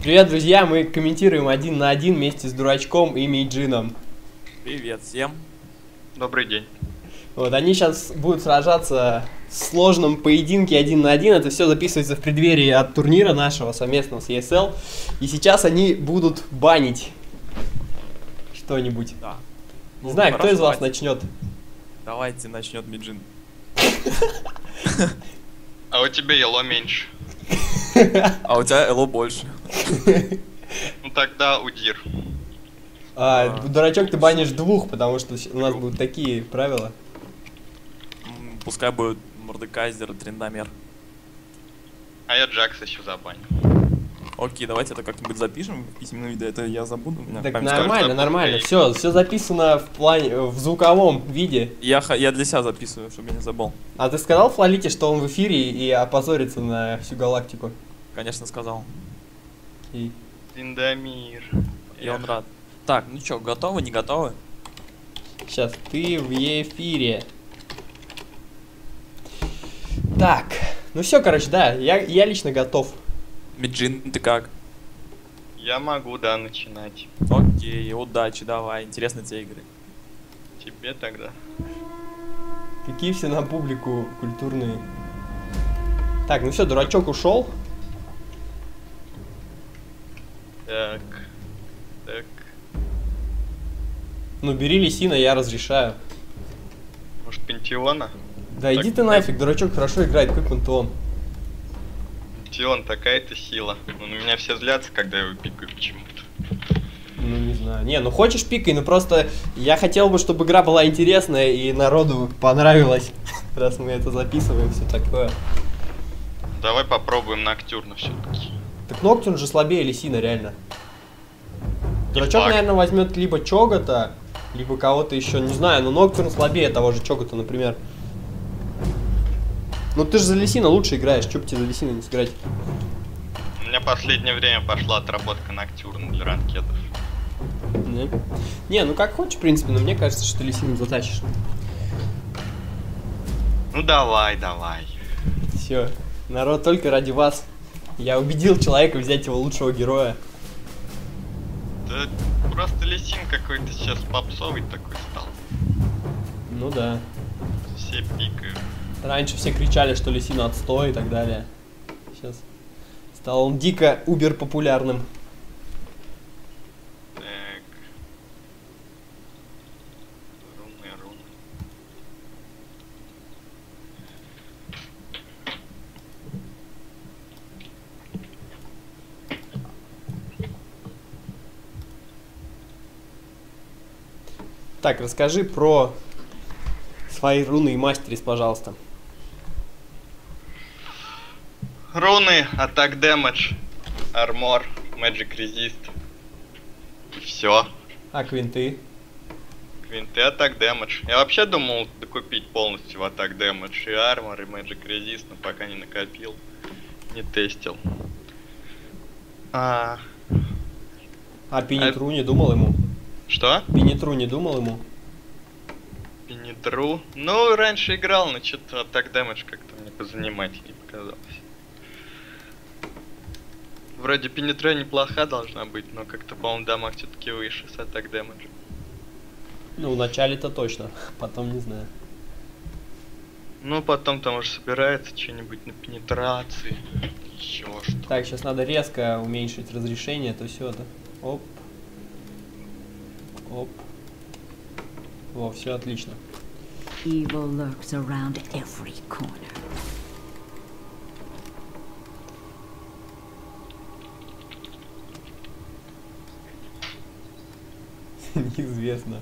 Привет, друзья, мы комментируем 1 на 1 вместе с Дурачком и Мейджином. Привет всем. Добрый день. Вот, они сейчас будут сражаться в сложном поединке 1 на 1. Это все записывается в преддверии от турнира нашего совместного с ESL. И сейчас они будут банить что-нибудь. Да. Не знаю, кто хорошо, из вас давайте. начнет. Давайте начнет Миджин. А у тебя ело меньше. А у тебя Эло больше. Ну тогда удир. Дурачок, ты банишь двух, потому что у нас будут такие правила. Пускай будет Мордекайзер, Триндамер. А я Джакс еще забаню. Окей, давайте это как-нибудь запишем в письменном виде. Это я забуду. У меня Так память нормально, скажет, нормально. что Все записано в плане, в звуковом виде. Я для себя записываю, чтобы я не забыл. А ты сказал Флалите, что он в эфире и опозорится на всю галактику? Конечно, сказал. И... Линдамир. И он рад. Так, ну чё, готовы, не готовы? Сейчас, ты в эфире. Так, ну все, короче, да, я лично готов. Миджин, ты как? Я могу, да, начинать. Окей, удачи, давай. Интересны тебе игры. Тебе тогда. Какие все на публику культурные. Так, ну все, Дурачок ушел. Так. Так. Ну, бери Лисина, я разрешаю. Может, Пентиона? Да иди ты нафиг, Дурачок хорошо играет, какой пантеон. Пентион такая-то сила. У меня все злятся, когда я его пикаю почему-то. Ну, не знаю. Не, ну хочешь пикай, ну просто я хотел бы, чтобы игра была интересная и народу понравилась. Раз мы это записываем, все такое. Давай попробуем Ноктюрна все-таки. Так Ноктюрн же слабее Лисина, реально. Дурачок, факт. наверное, возьмет либо Чогота, либо кого-то еще, не знаю, но Ноктюрн слабее того же Чогота, например. Ну ты же за Лисина лучше играешь, чё бы тебе за Лисина не сыграть? У меня последнее время пошла отработка Ноктюрна для ранкетов. Не, ну как хочешь, в принципе, но мне кажется, что ты Лисина затащишь. Ну давай, давай. Все, народ, только ради вас. Я убедил человека взять его лучшего героя. Да просто Лисин какой-то сейчас попсовый такой стал. Ну да. Все пикают. Раньше все кричали, что Лисина отстой и так далее. Сейчас стал он дико убер популярным. Так. Руны. Так, расскажи про свои руны и мастерис, пожалуйста. Руны, атак дэмэдж, армор, magic resist. И все. А квинты? Квинты, атак дэмэдж. Я вообще думал докупить полностью в атак дэмэдж и армор, и magic resist, но пока не накопил. Не тестил. А Пенитру не думал ему? Что? Пенитру не думал ему? Пенитру? Ну, раньше играл, но что-то атак дэмэдж как-то мне позанимательнее показалось. Вроде пенитра неплоха должна быть, но как-то, по-моему, дамаг все-таки выше с атак дэмэджа. Ну, в начале-то точно, потом не знаю. Ну, потом там уже собирается что-нибудь на пенетрации, еще что. Так, сейчас надо резко уменьшить разрешение, то все это. Оп. Оп. Во, все отлично. Evil lurks around every corner. Неизвестно.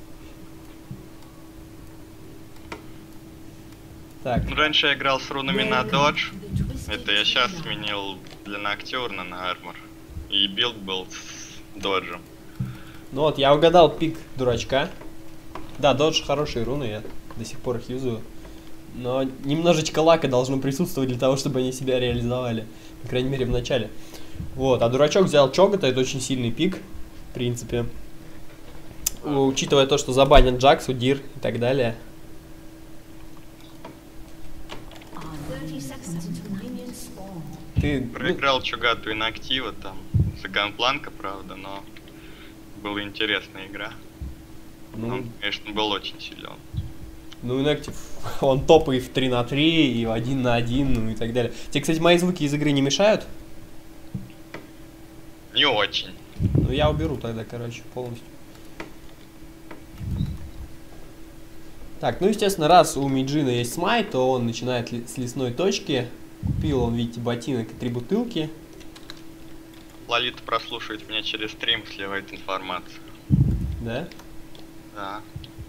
Так, Ну, раньше я играл с рунами на додж. Это я сейчас сменил для Ноктюрна на армор. И билд был с доджем. ну вот, я угадал пик Дурачка. Да, додж хорошие руны, я до сих пор их юзаю. Но немножечко лака должно присутствовать для того, чтобы они себя реализовали. По крайней мере, в начале. Вот, а Дурачок взял Чогота, это очень сильный пик, в принципе. Учитывая то, что забанен Джакс, Удир и так далее. Ты, ну, Проиграл Чугату и на актива там закончился ганпланка, правда, но была интересная игра. Ну, Он, конечно, был очень силен. ну, Inactive, он топы и в 3 на 3, и в 1 на 1, ну и так далее. Тебе, кстати, мои звуки из игры не мешают? Не очень. Ну, я уберу тогда, короче, полностью. Так, ну, естественно, раз у Миджина есть смайт, то он начинает с лесной точки. Купил он, видите, ботинок и 3 бутылки. Лолита прослушивает меня через стрим, сливает информацию. Да? Да.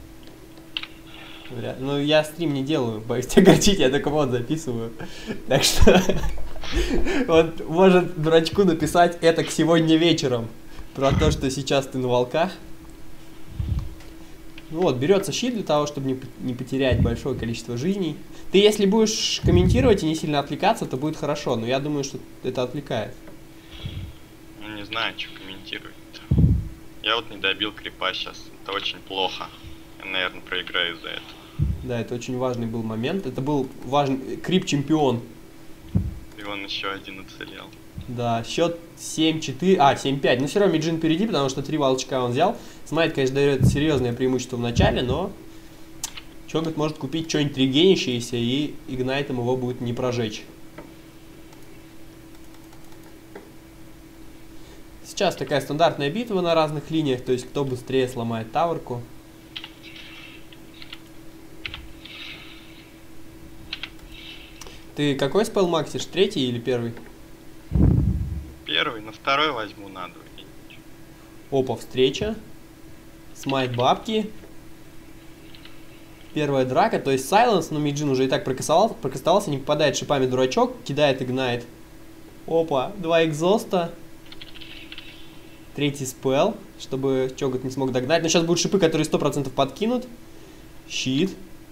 Ну, я стрим не делаю, боюсь тебя огорчить, я только вот записываю. Так что, вот, может дурачку написать это к сегодня вечером. Про то, что сейчас ты на волках. Ну вот, берется щит для того, чтобы не потерять большое количество жизней. Ты, если будешь комментировать и не сильно отвлекаться, то будет хорошо, но я думаю, что это отвлекает. Ну, не знаю, что комментировать. Я вот не добил крипа сейчас. Это очень плохо. Я, наверное, проиграю из-за этого. Да, это очень важный был момент. Это был важный крип-чемпион. И он еще один уцелел. Да, счет 7-4, 7-5. Но все равно Миджин впереди, потому что 3 волчка он взял. Смайт, конечно, дает серьезное преимущество в начале, но Чогот может купить что-нибудь регенящееся, и игнайтом его будет не прожечь. Сейчас такая стандартная битва на разных линиях, то есть кто быстрее сломает таверку. Ты какой спел максишь, третий или первый? Первый, на второй возьму надо. Опа, встреча. Смайт бабки. Первая драка, то есть сайленс, но Миджин уже и так прокастовался, не попадает шипами дурачок, кидает игнайт. Опа, 2 экзоста. Третий спел, чтобы Чогот не смог догнать. Но сейчас будут шипы, которые 100% подкинут. Щит.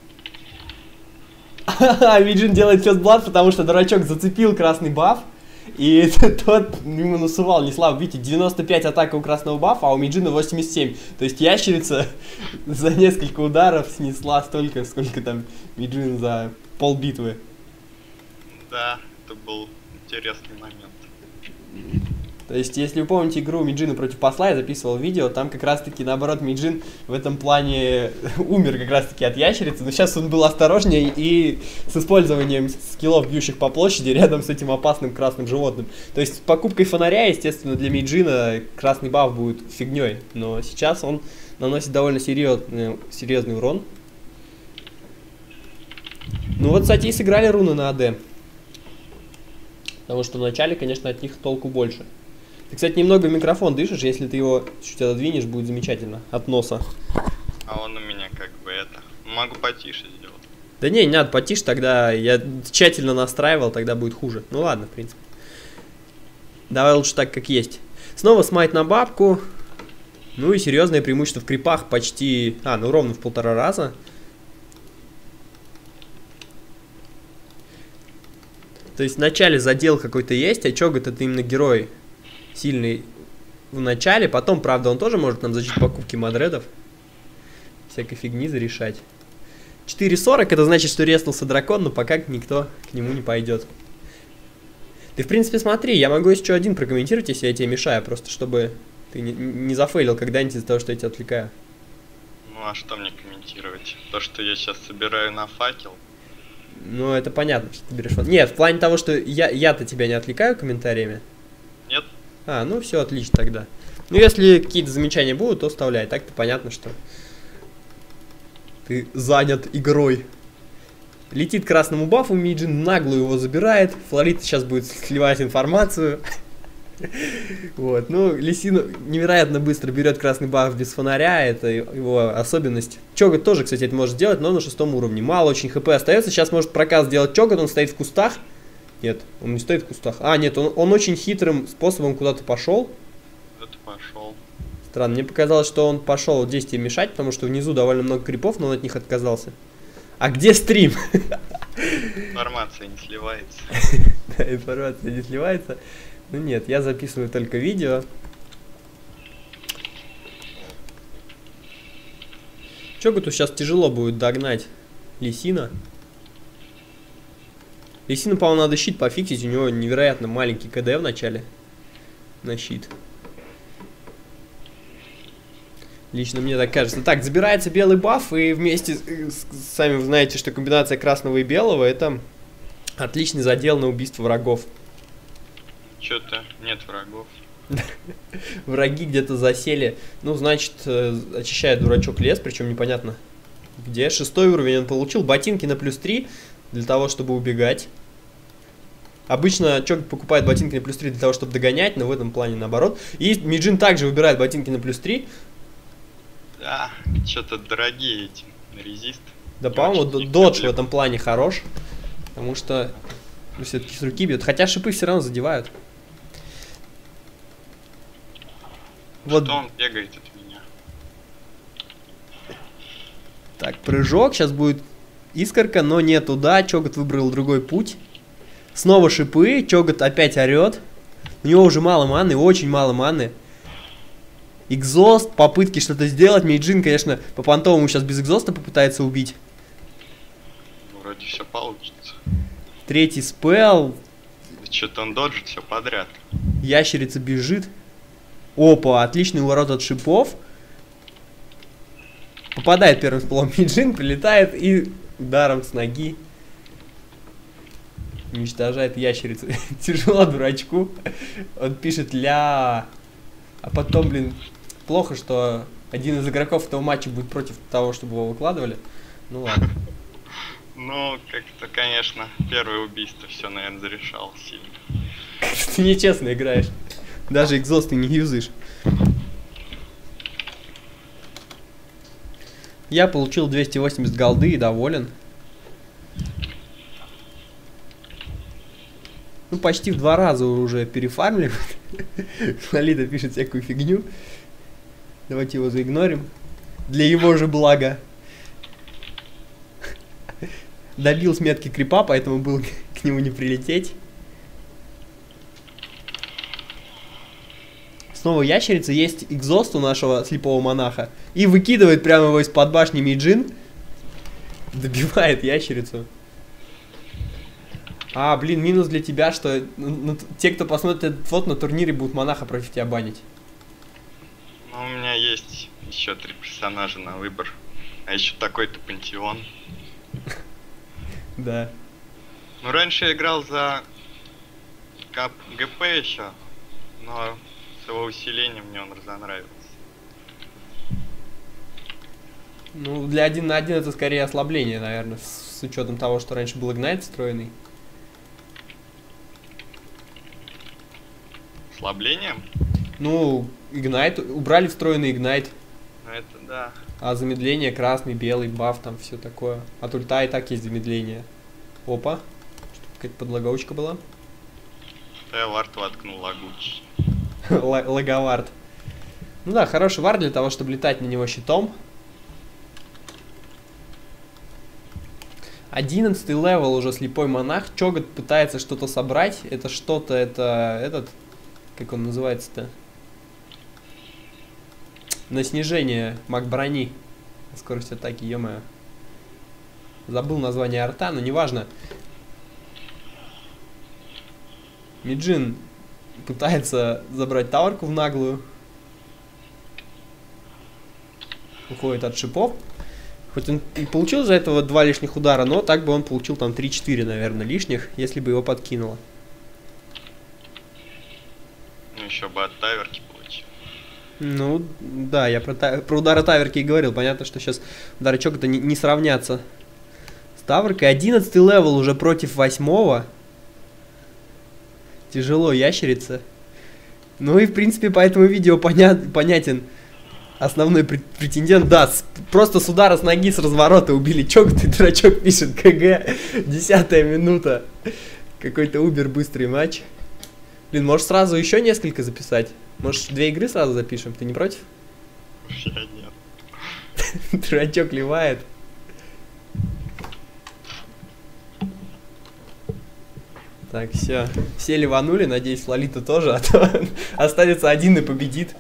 Миджин делает фестблад, потому что дурачок зацепил красный баф. И тот ему насувал не слабо. Видите, 95 атака у красного бафа, а у Миджина 87. То есть ящерица за несколько ударов снесла столько, сколько там Миджин за полбитвы. Да, это был интересный момент. То есть, если вы помните игру Миджина против посла, я записывал видео, там как раз-таки, наоборот, Миджин в этом плане умер как раз-таки от ящерицы, но сейчас он был осторожнее и с использованием скиллов, бьющих по площади, рядом с этим опасным красным животным. То есть, с покупкой фонаря, естественно, для Миджина красный баф будет фигней, но сейчас он наносит довольно серьезный урон. Ну вот, кстати, и сыграли руны на АД. Потому что в начале, конечно, от них толку больше. Ты, кстати, немного в микрофон дышишь, если ты его чуть отодвинешь, будет замечательно. От носа. А он у меня как бы это... Могу потише сделать. Да не надо потише, тогда я тщательно настраивал, тогда будет хуже. Ну ладно, в принципе. Давай лучше так, как есть. Снова смайт на бабку. Ну и серьезное преимущество в крипах почти... ну ровно в 1,5 раза. То есть в начале задел какой-то есть, а Чогот это именно герой сильный в начале. Потом, правда, он тоже может нам за счет покупки мадредов всякой фигни зарешать. 4.40 это значит, что реснулся дракон, но пока никто к нему не пойдет. Ты, в принципе, смотри, я могу еще один прокомментировать, если я тебе мешаю, просто чтобы ты не зафейлил когда-нибудь из-за того, что я тебя отвлекаю. Ну а что мне комментировать? То, что я сейчас собираю на факел? Ну, это понятно, что ты берешь. Нет, в плане того, что я-то тебя не отвлекаю комментариями. Нет. Ну все, отлично тогда. Ну, если какие-то замечания будут, то вставляй. Так-то понятно, что ты занят игрой. Летит к красному бафу, Миджин нагло его забирает. Флорита сейчас будет сливать информацию. Вот, ну, Лисина невероятно быстро берет красный баф без фонаря, это его особенность. Чогот тоже, кстати, это может сделать, но на 6 уровне. Мало очень хп остается, сейчас может проказ сделать Чогот, он стоит в кустах. Нет, он не стоит в кустах. Нет, он очень хитрым способом куда-то пошел. Куда-то пошел. Странно, мне показалось, что он пошел действием мешать, потому что внизу довольно много крипов, но он от них отказался. А где стрим? Информация не сливается. Да, информация не сливается. Ну нет, я записываю только видео. Чоготу сейчас тяжело будет догнать Лисина. Лисина, по-моему, надо щит пофиксить, у него невероятно маленький КД в начале. на щит. Лично мне так кажется. Так, забирается белый баф, и вместе, сами вы знаете, что комбинация красного и белого — это отличный задел на убийство врагов. Чё-то нет врагов. Враги где-то засели. Ну, значит, очищает дурачок лес, причем непонятно где. 6-й уровень он получил. Ботинки на +3 для того, чтобы убегать. Обычно Чогат покупает ботинки на +3 для того, чтобы догонять, но в этом плане наоборот. И Миджин также выбирает ботинки на +3. Да, что-то дорогие эти резист. Да, по-моему, додж в этом плане хорош. Потому что все-таки с руки бьет. Хотя шипы все равно задевают. Вот. Что он бегает от меня? Так, прыжок. Сейчас будет искорка, но не туда. Чогат выбрал другой путь. Снова шипы. Чогат опять орет. У него уже мало маны, очень мало маны. Экзост, попытки что-то сделать. Мейджин, конечно, по понтовому сейчас без экзоста попытается убить. Вроде все получится. 3-й спел. Что-то он доджит все подряд. Ящерица бежит. Опа, отличный уворот от шипов. Попадает первым спелом Мейджин, прилетает и ударом с ноги уничтожает ящерицу. Тяжело дурачку. Он пишет ля. А потом, блин, плохо, что один из игроков этого матча будет против того, чтобы его выкладывали. Ну ладно. Ну, как-то, конечно, первое убийство все, наверное, зарешал сильно. Ты нечестно играешь. Даже экзост ты не юзаешь. Я получил 280 голды и доволен. Ну, почти в 2 раза уже перефармили. Лолита пишет всякую фигню. Давайте его заигнорим. Для его же блага. Добил с метки крипа, поэтому было к нему не прилететь. Снова ящерица. Есть экзост у нашего слепого монаха. И выкидывает прямо его из-под башни Мейджин. Добивает ящерицу. А, блин, минус для тебя, что те, кто посмотрит этот фото на турнире, будут монаха против тебя банить. Ну, у меня есть еще 3 персонажа на выбор. А еще такой-то пантеон. Да. Ну, раньше я играл за ГП еще, но с его усилением мне он разонравился. Ну, для 1 на 1 это скорее ослабление, наверное, с учетом того, что раньше был Игнайт встроенный. Ослаблением? Ну, Игнайт, убрали встроенный Игнайт. Ну, это да. А замедление красный, белый, баф, там все такое. От ульта и так есть замедление. Опа. Что, какая-то подлагаучка была? Я вард воткнул лагуч. Лаговард. Ну да, хороший вард для того, чтобы летать на него щитом. 11-й левел уже слепой монах. Чогат пытается что-то собрать. Это что-то, это этот... Как он называется-то? На снижение маг брони. Скорость атаки, ё-моё. Забыл название арта, но неважно. Миджин пытается забрать таверку в наглую. Уходит от шипов. Хоть он и получил за этого 2 лишних удара, но так бы он получил там 3-4, наверное, лишних, если бы его подкинуло. Ну, еще бы от таверки получил. Ну, да, я про удары таверки и говорил. Понятно, что сейчас ударочок это не сравнятся с таверкой. 11-й левел уже против 8-го. Тяжело ящерица. Ну и, в принципе, по этому видео понятен основной претендент. Да, просто с удара с ноги, с разворота убили Чогат, и дурачок пишет КГ. 10-я минута. Какой-то убер быстрый матч. Блин, может сразу еще несколько записать? Может 2 игры сразу запишем? Ты не против? Я нет. Дурачок ливает. Так, все. Все ливанули, надеюсь, Лолита тоже, а то останется один и победит.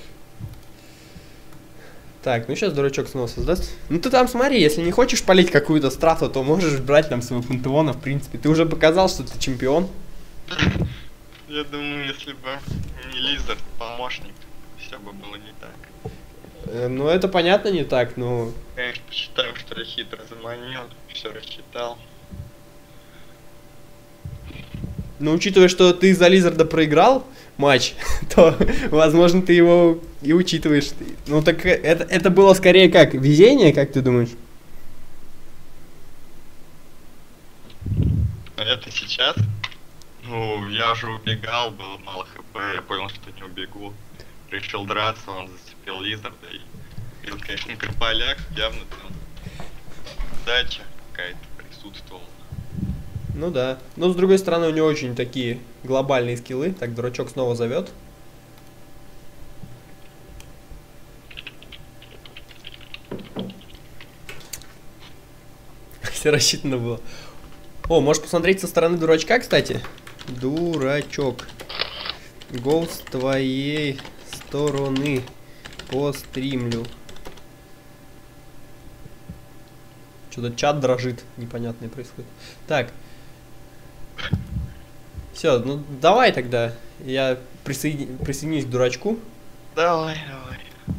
Так, ну сейчас дурачок снова создаст. Ну ты там смотри, если не хочешь палить какую-то страту, то можешь брать там своего пантеона, в принципе. Ты уже показал, что ты чемпион. Я думаю, если бы не Лизард помощник. Все бы было не так. Ну, это понятно не так, но... Конечно, считаем, что я хитро заманил, все рассчитал. Но учитывая, что ты за Лизарда проиграл матч, то, возможно, ты его и учитываешь. Ну, так это было скорее как? Везение, как ты думаешь? Это сейчас? Ну, я уже убегал, было мало хп, я понял, что не убегу. Решил драться, он зацепил Лизарда и... Это, конечно, Крополяк, явно там удача какая-то присутствовала. Ну да. Но с другой стороны, у него очень такие глобальные скиллы. Так, дурачок снова зовет. Все рассчитано было. О, можешь посмотреть со стороны дурачка, кстати. Дурачок. Гол с твоей стороны. Постримлю. Что-то чат дрожит. Непонятное происходит. Так. Все, ну давай тогда. Я присоединюсь к дурачку. Давай, давай.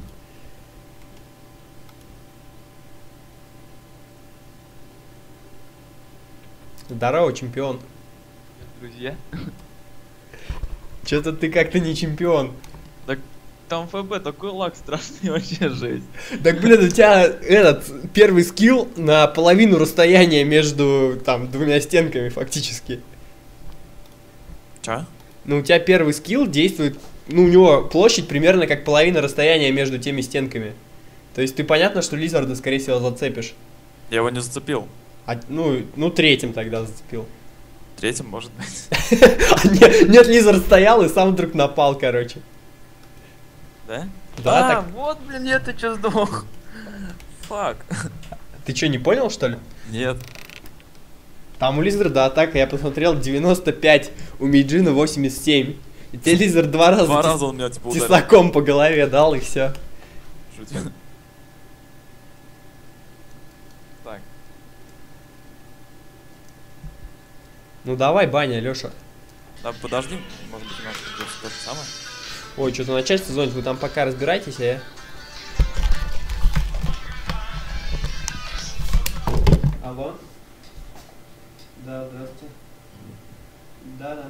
Здорово, чемпион. Друзья. Что-то ты как-то не чемпион. Так там ФБ такой лаг страшный, вообще жесть. Так, блин, у тебя этот первый скилл на половину расстояния между там двумя стенками фактически. Чё? Ну, у тебя первый скилл действует, ну, у него площадь примерно как половина расстояния между теми стенками. То есть ты понятно, что Лизарда, скорее всего, зацепишь. Я его не зацепил. Ну, третьим тогда зацепил. Третьим, может быть. Нет, Лизард стоял и сам вдруг напал, короче. Да? Да, так. Вот, блин, я-то чё сдох. Фак. Ты что, не понял, что ли? Нет. Там у Лизарда атака, я посмотрел, 95, у Мейджина 87. И тебе Лизард два раза он меня типа ударил. тесаком по голове дал, и все. Шутил. Так. Ну давай, баня, Леша. Да, подожди, может быть у нас идет то же самое. Ой, что-то начальство звонит, вы там пока разбирайтесь, а я... Алло? Да, здравствуйте. Да.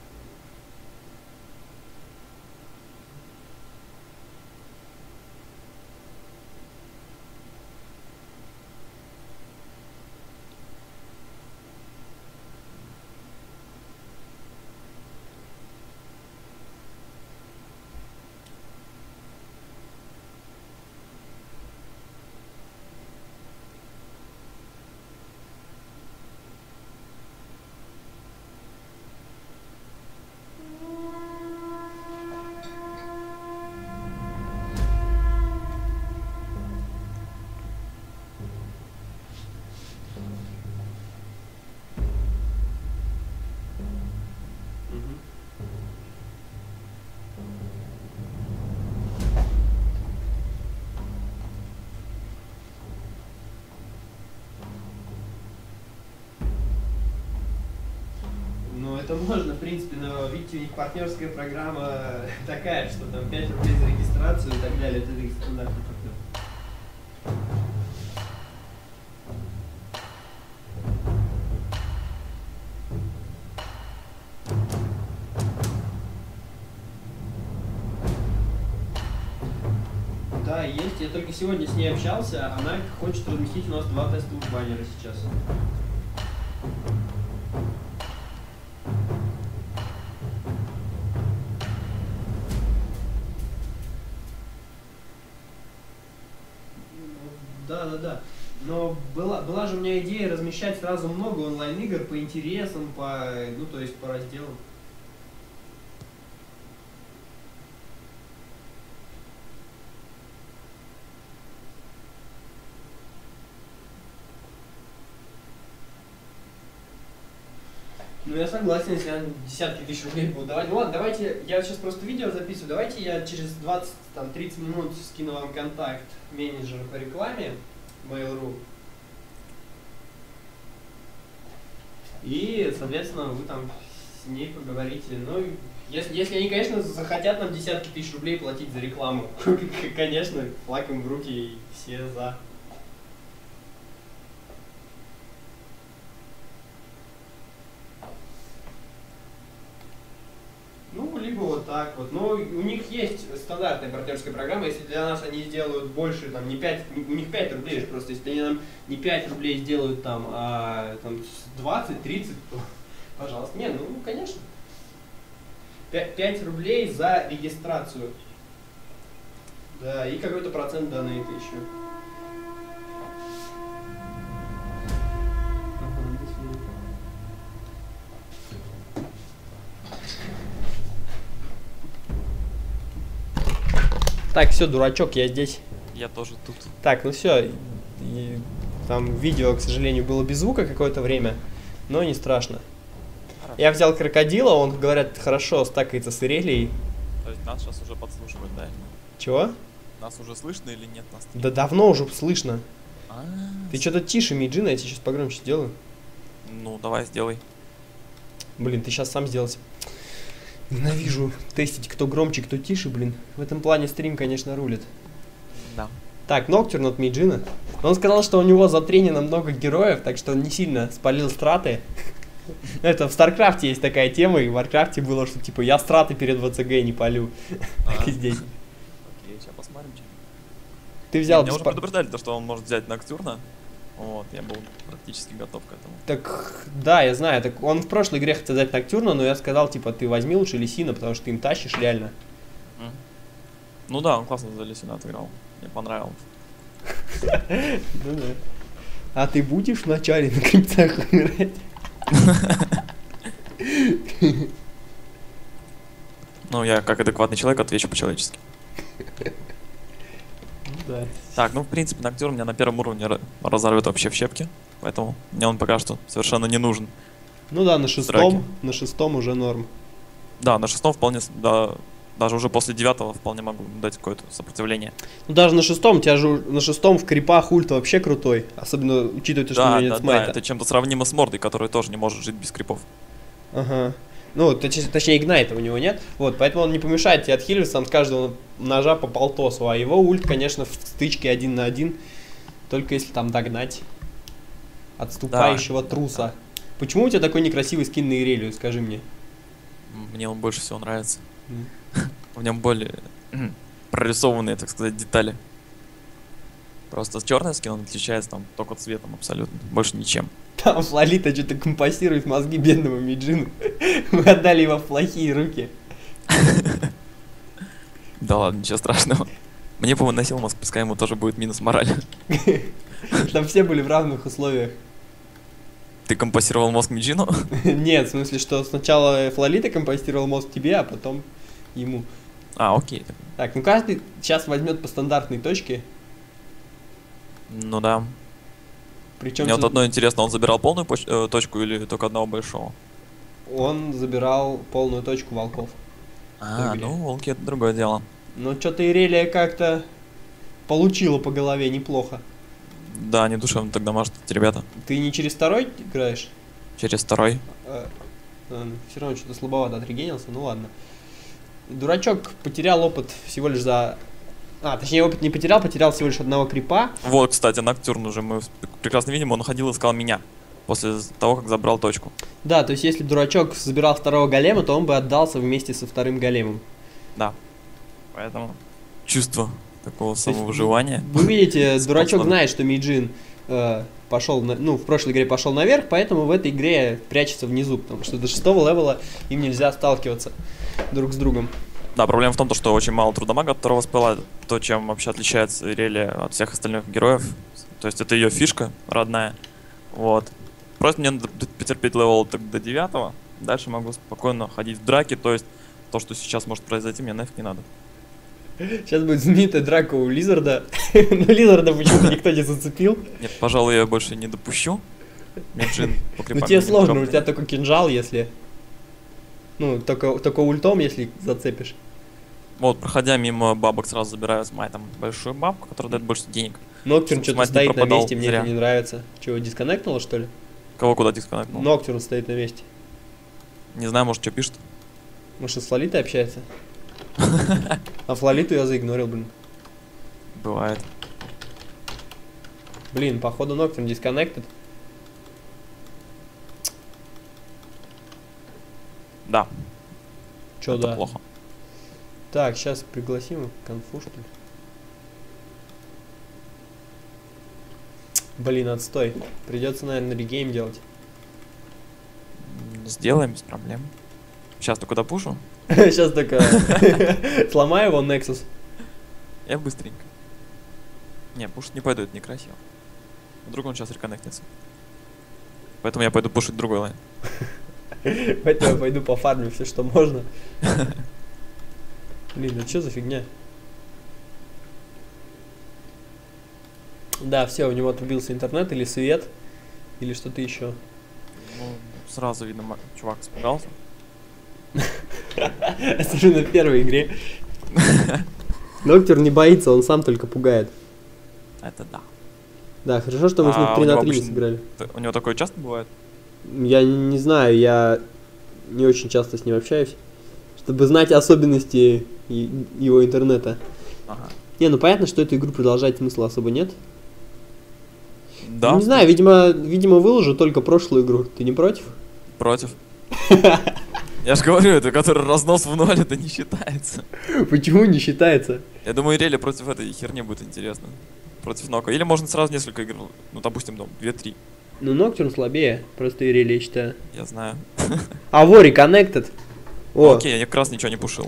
Ну, это можно, в принципе, но видите, у них партнерская программа такая, что там 5 рублей за регистрацию и так далее. Это их стандартный партнер. Да, есть. Я только сегодня с ней общался. Она хочет разместить у нас 2 тестовых баннера сейчас. Да. Но была же у меня идея размещать сразу много онлайн-игр по интересам, то есть по разделам. Ну, я согласен, если я десятки тысяч рублей буду давать. Ну ладно, давайте, я сейчас просто видео записываю, давайте я через 20-30 минут скину вам контакт менеджера по рекламе Mail.ru. И, соответственно, вы там с ней поговорите. Ну, Если они, конечно, захотят нам десятки тысяч рублей платить за рекламу, конечно, флаг им в руки и все за. Ну, либо вот так вот. Но у них есть стандартная партнерская программа. Если для нас они сделают больше, там, не 5, у них 5 рублей, просто если они нам не 5 рублей сделают там, а там 20-30, то, пожалуйста. Не, ну, конечно. 5 рублей за регистрацию. Да, и какой-то процент донейта еще. Так, все, дурачок, я здесь. Я тоже тут. Так, ну все. Там видео, к сожалению, было без звука какое-то время, но не страшно. Хорошо. Я взял крокодила, он, говорят, хорошо стакается с Ирелией. То есть нас сейчас уже подслушивают, да? Чего? Нас уже слышно или нет? Нас Да давно уже слышно. А, Ты что-то тише, Миджина, я тебе сейчас погромче сделаю. Ну, давай, сделай. Блин, ты сейчас сам сделался. Ненавижу тестить, кто громче, кто тише, блин. В этом плане стрим, конечно, рулит. Да. Так, Ноктюрн от Миджина. Он сказал, что у него затренено много героев, так что он не сильно спалил страты. Это в Старкрафте есть такая тема, и в Варкрафте было, что типа я страты перед ВЦГ не палю. Так и здесь. Окей, сейчас посмотрим. Ты взял... Меня уже предупреждали, то, что он может взять Ноктюрна. Вот, я был практически готов к этому. Так, да, я знаю. Так он в прошлой игре хотел взять Ноктюрна, но я сказал, типа, ты возьми лучше Лисина, потому что ты им тащишь реально. Ну да, он классно за Лисина отыграл. Мне понравилось. Ну да. А ты будешь вначале на крипцах умирать? Ну, я как адекватный человек отвечу по-человечески. Да. Так, ну, в принципе, Ноктюрн меня на первом уровне разорвет вообще в щепки. Поэтому мне он пока что совершенно не нужен. Ну да, на Драки. шестом уже норм. Да, на шестом вполне, да, даже уже после 9-го вполне могу дать какое-то сопротивление. Ну даже на шестом, у тебя же на шестом в крипах ульт вообще крутой. Особенно учитывая, что у Да, него да, нет да, смайта. это чем-то сравнимо с Мордой, который тоже не может жить без крипов. Ага. Ну, точнее, игнайта у него нет. Вот, поэтому он не помешает тебе отхиливаться там с каждого ножа по полтосу. А его ульт, конечно, в стычке 1 на 1. Только если там догнать отступающего труса. Почему у тебя такой некрасивый скин на Ирелию, скажи мне? Мне он больше всего нравится. В нем более прорисованные, так сказать, детали. Просто черный скин, он отличается там только цветом абсолютно, больше ничем. Там Лолита что-то компостирует мозги бедному Миджину. Мы отдали его в плохие руки. Да ладно, ничего страшного. Мне, по-моему, носил мозг, пускай ему тоже будет минус мораль. Там все были в равных условиях. Ты компостировал мозг Миджину? Нет, в смысле, что сначала Флолита компостировал мозг тебе, а потом ему. А, окей. Так, ну каждый сейчас возьмет по стандартной точке. Ну да. Причем Мне вот одно интересно, он забирал полную точку или только одного большого? он забирал полную точку волков. А, ну волки это другое дело. Но что-то Ирелия как-то получила по голове неплохо. Да, не душевно тогда мажут эти ребята. Ты не через второй играешь? Через второй. Все равно что-то слабовато отрегенился, ну ладно. Дурачок потерял опыт всего лишь за... точнее, опыт не потерял, потерял всего лишь одного крипа. Вот, кстати, Ноктюрн уже мы прекрасно видим, он ходил и искал меня после того, как забрал точку. Да, то есть если дурачок забирал второго голема, то он бы отдался вместе со вторым големом. Да. Поэтому чувство такого самовыживания. Вы видите, дурачок Способен. знает, что Миджин пошел, в прошлой игре пошел наверх, поэтому в этой игре прячется внизу, потому что до 6-го левела им нельзя сталкиваться друг с другом. Да, проблема в том, что очень мало трудомага от второго спела, то, чем вообще отличается Ирелия от всех остальных героев. То есть это ее фишка родная. Вот. Просто мне надо потерпеть левел до 9-го, дальше могу спокойно ходить в драки, то есть то, что сейчас может произойти, мне нафиг не надо. Сейчас будет знаменитая драка у Лизарда, но Лизарда почему-то никто не зацепил. Нет, пожалуй, я больше не допущу. Миджин по крипам Ну тебе не сложно, у дропнет. тебя только кинжал, если... Ну, только ультом, если зацепишь. Вот, проходя мимо бабок, сразу забираю с майтом большую бабку, которая дает больше денег. Ноктюрн Чтобы что-то смайт не стоит на пропадал месте, мне зря. это не нравится. Чего, дисконнектнуло, что ли? Кого куда дисконнектнул? Ноктюрн стоит на месте. Не знаю, может, что пишет. Может, с Лолитой общается? А Лолиту я заигнорил, блин. Бывает. Блин, походу Ноктурн disconnected. Да, Чё, это да? плохо. Так, сейчас пригласим его. Конфу, что ли? Блин, отстой. Придется, наверное, регейм делать. Сделаем без проблем. Сейчас только допушу. Сейчас только сломаю его Nexus. Я быстренько. Не, пушить не пойду, это некрасиво. Вдруг он сейчас реконнектится. Поэтому я пойду пушить другой лайн. Поэтому я пойду пофармлю все, что можно. Блин, ну что за фигня? Да, все, у него отрубился интернет или свет, или что-то еще. Ну, сразу видно, чувак испугался. Особенно в первой игре. Ноктюрн не боится, он сам только пугает. Это да. Да, хорошо, что мы с ним А 3 у на него 3 не обычно- сыграли. У него такое часто бывает? Я не знаю, я не очень часто с ним общаюсь, чтобы знать особенности его интернета. Ага. Не, ну понятно, что эту игру продолжать смысла особо нет. Да. Ну, не знаю, видимо выложу только прошлую игру. Ты не против? Против. Я же говорю, это который разнос в ноль, это не считается. Почему не считается? Я думаю, Иреля против этой херни будет интересно. Против Нока. Или можно сразу несколько игр, ну, допустим, 2-3. Ну, Ноктюрн слабее, просто Ирели, я считаю. Я знаю. А, во, Reconnected. О, Окей, я как раз ничего не пушил.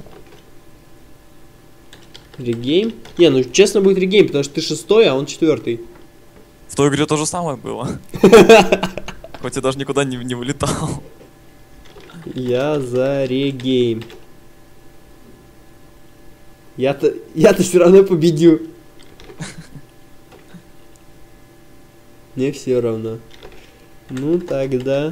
регейм. Не, ну честно будет регейм, потому что ты 6-й, а он 4-й. В той игре то же самое было. Хоть я даже никуда не вылетал. Я за регейм. Я-то все равно победю. Мне все равно. Ну тогда.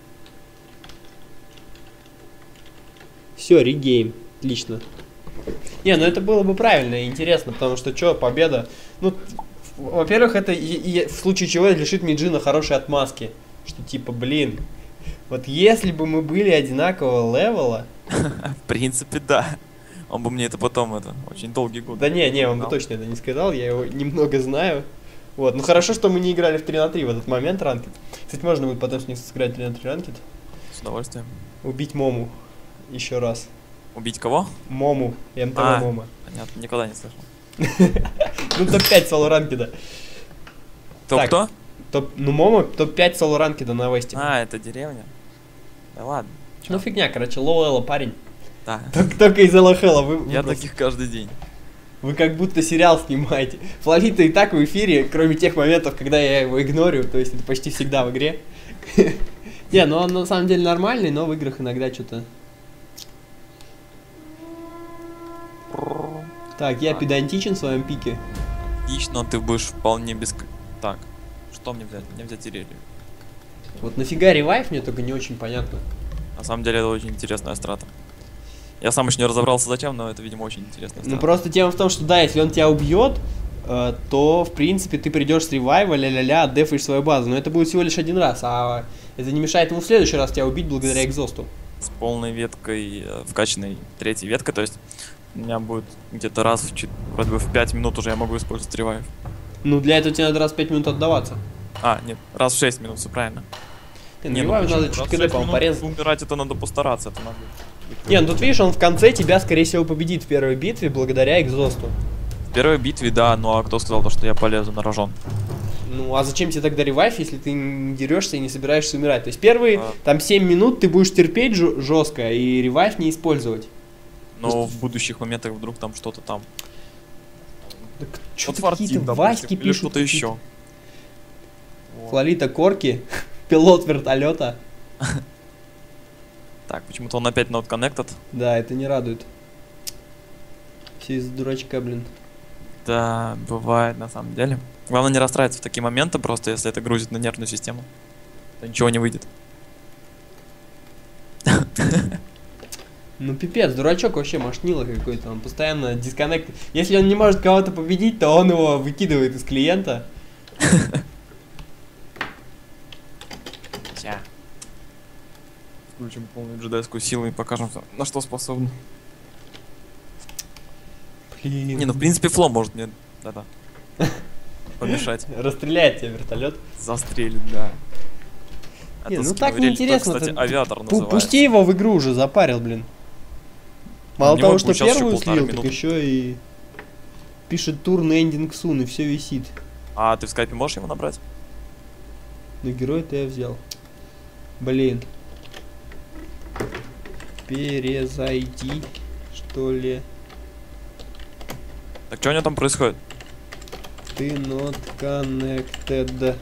Все, регейм. Отлично. Не, ну это было бы правильно и интересно, потому что что, победа. Ну, во-первых, это в случае чего лишит Миджина хорошей отмазки. Что типа, блин, вот если бы мы были одинакового левела. В принципе, да. Он бы мне это потом, очень долгий год. Да не, он бы сказал. точно это не сказал, я его немного знаю. Вот, ну хорошо, что мы не играли в 3 на 3 в этот момент ранкет. Кстати, можно будет потом с ним сыграть 3 на 3 ранкет. С удовольствием. Убить Мому. Еще раз. Убить кого? Мому. МТВ А. Мома. Понятно, никогда не слышал. Ну топ-5 соло ранкеда. Топ Так. кто? Ну Мома топ-5 соло ранкеда на Весте. А, это деревня. Да ладно. Ну фигня, короче, лоу-элла парень. Да. Только из ЛХЛа Я таких каждый день. Вы как будто сериал снимаете. Флавита и так в эфире, кроме тех моментов, когда я его игнорю, то есть это почти всегда в игре. Не, ну он на самом деле нормальный, но в играх иногда что-то... Так, я педантичен в своем пике. Отлично, ты будешь вполне без... Так, что мне взять? Мне взять Ирелию. Вот нафига ревайв, мне только не очень понятно. На самом деле это очень интересная страта. Я сам еще не разобрался зачем, но это, видимо, очень интересная страта. Ну просто тема в том, что да, если он тебя убьет, то в принципе ты придешь с ревайва, ля-ля-ля, отдефаешь свою базу. Но это будет всего лишь один раз, а это не мешает ему в следующий раз тебя убить благодаря экзосту. С полной веткой, вкачанной третьей веткой, то есть у меня будет где-то раз вроде бы в 5 минут уже я могу использовать ревайв. Ну для этого тебе надо раз в 5 минут отдаваться. А, нет, раз в 6 минут, все правильно. Не, ну ревайв почему? надо Раз чуть в когда, 6 по-моему, минут порезать. умирать это надо постараться, это надо. Не, ну тут видишь, он в конце тебя, скорее всего, победит в первой битве благодаря экзосту. В первой битве, да, ну а кто сказал то, что я полезу на рожон? Ну, а зачем тебе тогда ревайв, если ты не дерешься и не собираешься умирать? То есть первые, там, 7 минут ты будешь терпеть жестко и ревайв не использовать. Но в будущих моментах вдруг там что-то там. Так, Что-то что-то какие-то допустим, Васьки или пишут. что-то еще. Вот. Флолита Корки, пилот вертолета. Так, почему-то он опять not connected. Да, это не радует. Все из-за дурачка, блин. Да, бывает на самом деле. Главное не расстраиваться в такие моменты, просто если это грузит на нервную систему, то ничего не выйдет. Ну пипец, дурачок вообще машнило какой-то, он постоянно дисконнект. Если он не может кого-то победить, то он его выкидывает из клиента. включим полную джедайскую силу и покажем, на что способны. Блин. Не, ну в принципе Фло может мне да-да помешать. Расстреляет тебя вертолет. Застрелит, да. Не, Это ну скин так в Иреле, неинтересно. кстати, ты- авиатор называется. Пусти его в игру уже, запарил, блин. Мало Не того, могу, что сейчас еще первую 1,5 слил, так минуты. еще и пишет turn ending soon, и все висит. А ты в скайпе можешь его набрать? Ну, героя-то я взял. Блин. Перезайди, что ли. Так что у него там происходит? Ты not connected.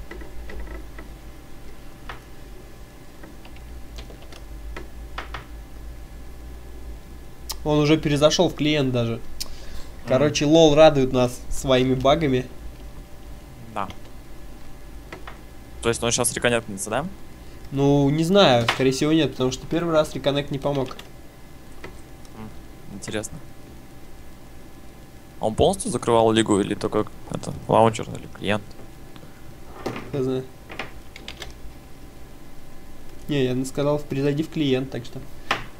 Он уже перезашел в клиент даже. Короче, лол радует нас своими багами. Да. То есть он сейчас реконнектится, да? Ну, не знаю, скорее всего нет, потому что первый раз реконнект не помог. Интересно. А он полностью закрывал лигу или только это лаунчер или клиент? Хз. Не, я сказал, перезайди в клиент, так что.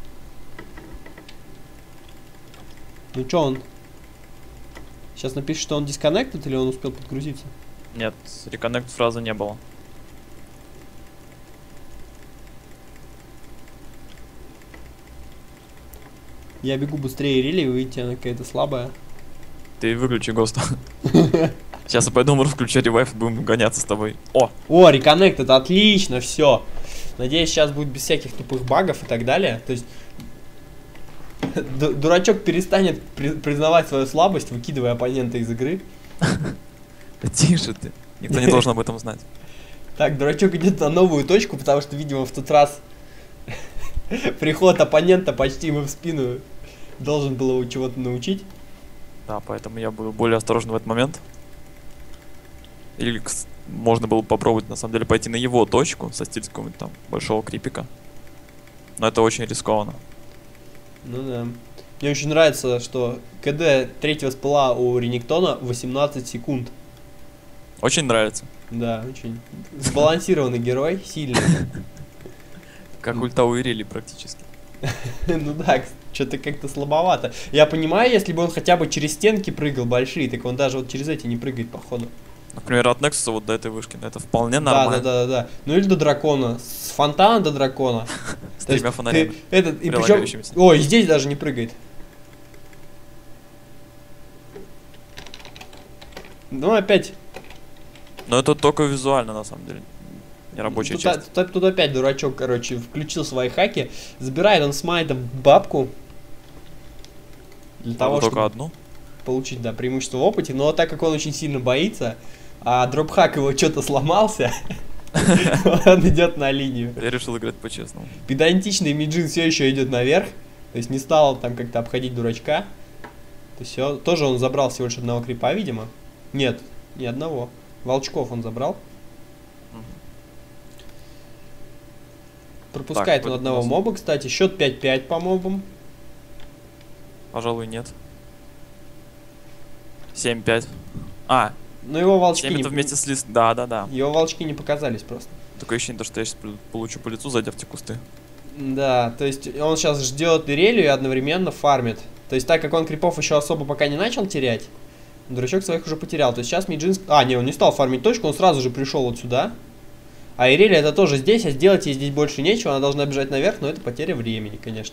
Ну чё он? Сейчас напишет, что он disconnected или он успел подгрузиться? Нет, реконнект фразы не было. Я бегу быстрее рели, видите, она какая-то слабая. Ты выключи ГОСТ. Сейчас я пойду включу ревайв и будем гоняться с тобой. О! О, реконнект, это отлично, все. Надеюсь, сейчас будет без всяких тупых багов и так далее. То есть дурачок перестанет признавать свою слабость, выкидывая оппонента из игры. Да тише ты. Никто не должен об этом знать. Так, дурачок идет на новую точку, потому что, видимо, в тот раз приход оппонента почти ему в спину должен был его чего-то научить. Да, поэтому я буду более осторожен в этот момент. Или можно было попробовать, на самом деле, пойти на его точку со стиль какого-нибудь там большого крипика. Но это очень рискованно. Ну да. Мне очень нравится, что КД третьего спыла у Рениктона 18 секунд. Очень нравится. Да, очень сбалансированный герой, сильный. Как ульта у Ирели практически. Ну да, что-то как-то слабовато. Я понимаю, если бы он хотя бы через стенки прыгал большие, так он даже вот через эти не прыгает, походу. Например, от Nexus вот до этой вышки. Это вполне Да, нормально. да. Ну или до дракона. С фонтана до дракона. С То есть тремя фонарями. Этот, и причем... прилагающимися. Ой, здесь даже не прыгает. Ну опять. Но это только визуально, на самом деле. Не рабочая часть. Тут опять дурачок, короче, включил свои хаки. Забирает он с майтом бабку. Для того, Только чтобы одну. получить, да, преимущество в опыте. Но так как он очень сильно боится, а дропхак его что-то сломался, он идет на линию. Я решил играть по-честному. Педантичный Миджин все еще идет наверх. То есть не стал там как-то обходить дурачка. То есть тоже он забрал всего лишь одного крипа, видимо. Нет, ни одного. Волчков он забрал. Пропускает Так, он одного моба, кстати. Счет 5-5 по мобам. Пожалуй, нет. 7-5. А, Но его волчки 7 это вместе с лист. Да. Его волчки не показались просто. Такое ощущение, что я сейчас получу по лицу, зайдя в те кусты. Да, то есть он сейчас ждет Ирелию и одновременно фармит. То есть так как он крипов еще особо пока не начал терять, дурачок своих уже потерял. То есть сейчас Миджин... А, не, он не стал фармить точку, он сразу же пришел вот сюда. А Ирелия это тоже здесь, а сделать ей здесь больше нечего, она должна бежать наверх, но это потеря времени, конечно.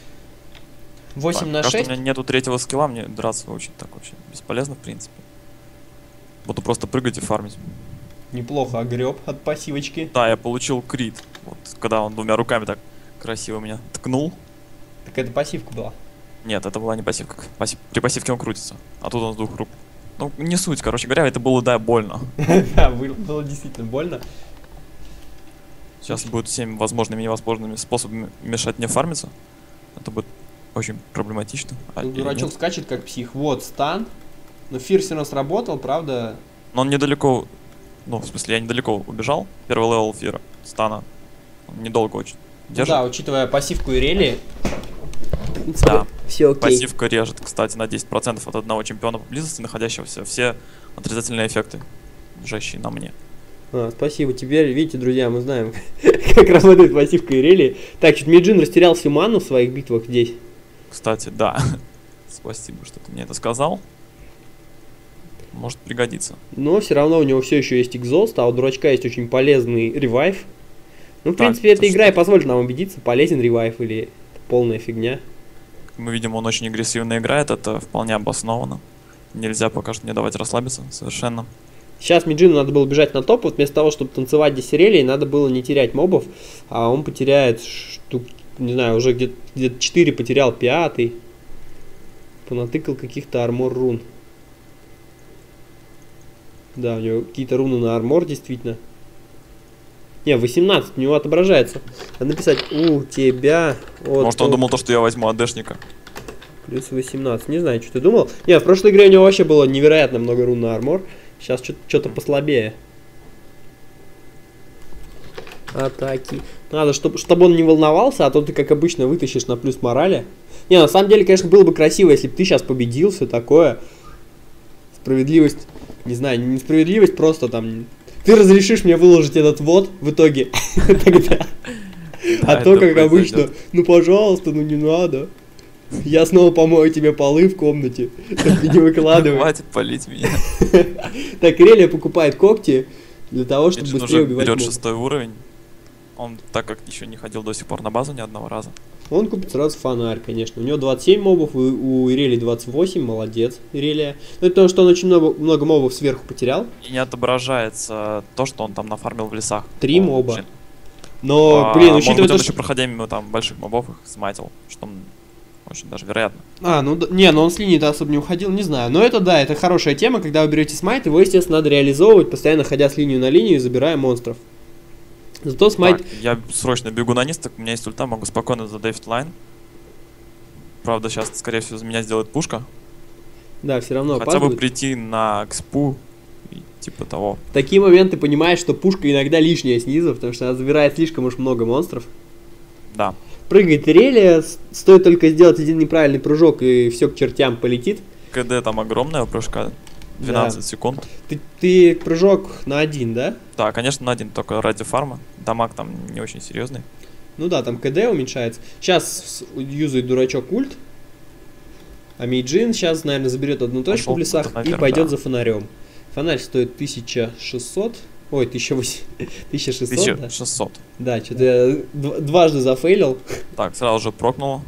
8 Так, на пока 6. что у меня нету третьего скилла, мне драться очень так вообще бесполезно, в принципе. Буду просто прыгать и фармить. Неплохо огреб от пассивочки. Да, я получил крит. Вот, когда он двумя руками так красиво меня ткнул. Так это пассивка была. Нет, это была не пассивка. При пассивке он крутится. А тут он с двух рук. Ну, не суть, короче говоря, это было, да, больно. Да, было действительно больно. Сейчас будет 7 возможными и невозможными способами мешать мне фармиться. Это будет очень проблематично. А, Тут или дурачок нет? скачет как псих. Вот, стан. Но Фир все равно сработал, правда. Но он недалеко... Ну, в смысле, я недалеко убежал. Первый левел Фира, стана. Он недолго очень Ну держит. да, учитывая пассивку Ирелии. Да. Все окей. Пассивка режет, кстати, на 10% от одного чемпиона поблизости находящегося. Все отрицательные эффекты, лежащие на мне. Спасибо. Теперь, видите, друзья, мы знаем, как работает пассивка Ирелии. Так, чуть Миджин растерял всю ману в своих битвах здесь. Кстати, да. Спасибо, что ты мне это сказал. Может пригодиться. Но все равно у него все еще есть экзост, а у дурачка есть очень полезный ревайв. Ну, в Так, принципе, эта это игра и что? позволит нам убедиться, полезен ревайв или полная фигня. Мы видим, он очень агрессивно играет, это вполне обоснованно. Нельзя пока что не давать расслабиться совершенно. Сейчас Миджину надо было бежать на топ, вот вместо того, чтобы танцевать здесь Ирелии, надо было не терять мобов, а он потеряет штук, не знаю, уже где-то 4 потерял, 5-й. Понатыкал каких-то армор рун. Да, у него какие-то руны на армор, действительно. Не, 18 у него отображается. Надо написать у тебя... Может, он думал, что я возьму АДшника. Плюс 18. Не знаю, что ты думал. Не, в прошлой игре у него вообще было невероятно много рун на армор. Сейчас что-то послабее. Атаки. Надо, чтобы он не волновался, а то ты, как обычно, вытащишь на плюс морали. Не, на самом деле, конечно, было бы красиво, если бы ты сейчас победил, все такое. Справедливость... Не знаю, не справедливость, просто там... Ты разрешишь мне выложить этот вот в итоге тогда. А то, как обычно, ну пожалуйста, ну не надо. Я снова помою тебе полы в комнате. Только не выкладывай. Хватит палить меня. Так, Ирелия покупает когти для того, чтобы Миджин быстрее уже убивать берет монстров. 6 уровень. Он, так как еще не ходил до сих пор на базу ни одного раза. Он купит сразу фонарь, конечно. У него 27 мобов, у Ирелии 28. Молодец, Ирелия. Ну, это потому, что он очень много мобов сверху потерял. И не отображается то, что он там нафармил в лесах. 3 О, моба. блин. Но, блин, Может учитывая быть, то, он что... еще проходя мимо там больших мобов их смайтил, что очень даже вероятно. Не, но он с линии-то особо не уходил, не знаю. Но это, да, это хорошая тема, когда вы берете смайт, его, естественно, надо реализовывать, постоянно ходя с линию на линию и забирая монстров. Зато смайт... Так, я срочно бегу на низ, так у меня есть ульта, могу спокойно задейфить лайн. Правда, сейчас, скорее всего, за меня сделает пушка. Да, все равно Хотя бы опаздывает. прийти на экспу и типа того. В такие моменты понимаешь, что пушка иногда лишняя снизу, потому что она забирает слишком уж много монстров. Да. Прыгает Ирелия, стоит только сделать один неправильный прыжок, и все к чертям полетит. КД там огромная прыжка, 12 секунд. Ты прыжок на 1, да? Да, конечно, на 1, только ради фарма. Дамаг там не очень серьезный. Ну да, там КД уменьшается. Сейчас юзает дурачок ульт. А Мейджин сейчас, наверное, заберет одну точку Пошел в лесах куда-то и наверх, пойдет да. за фонарем. Фонарь стоит 1600. Ой, 1600, да? 1600. Да, что-то я дважды зафейлил. Так, сразу же прокнуло.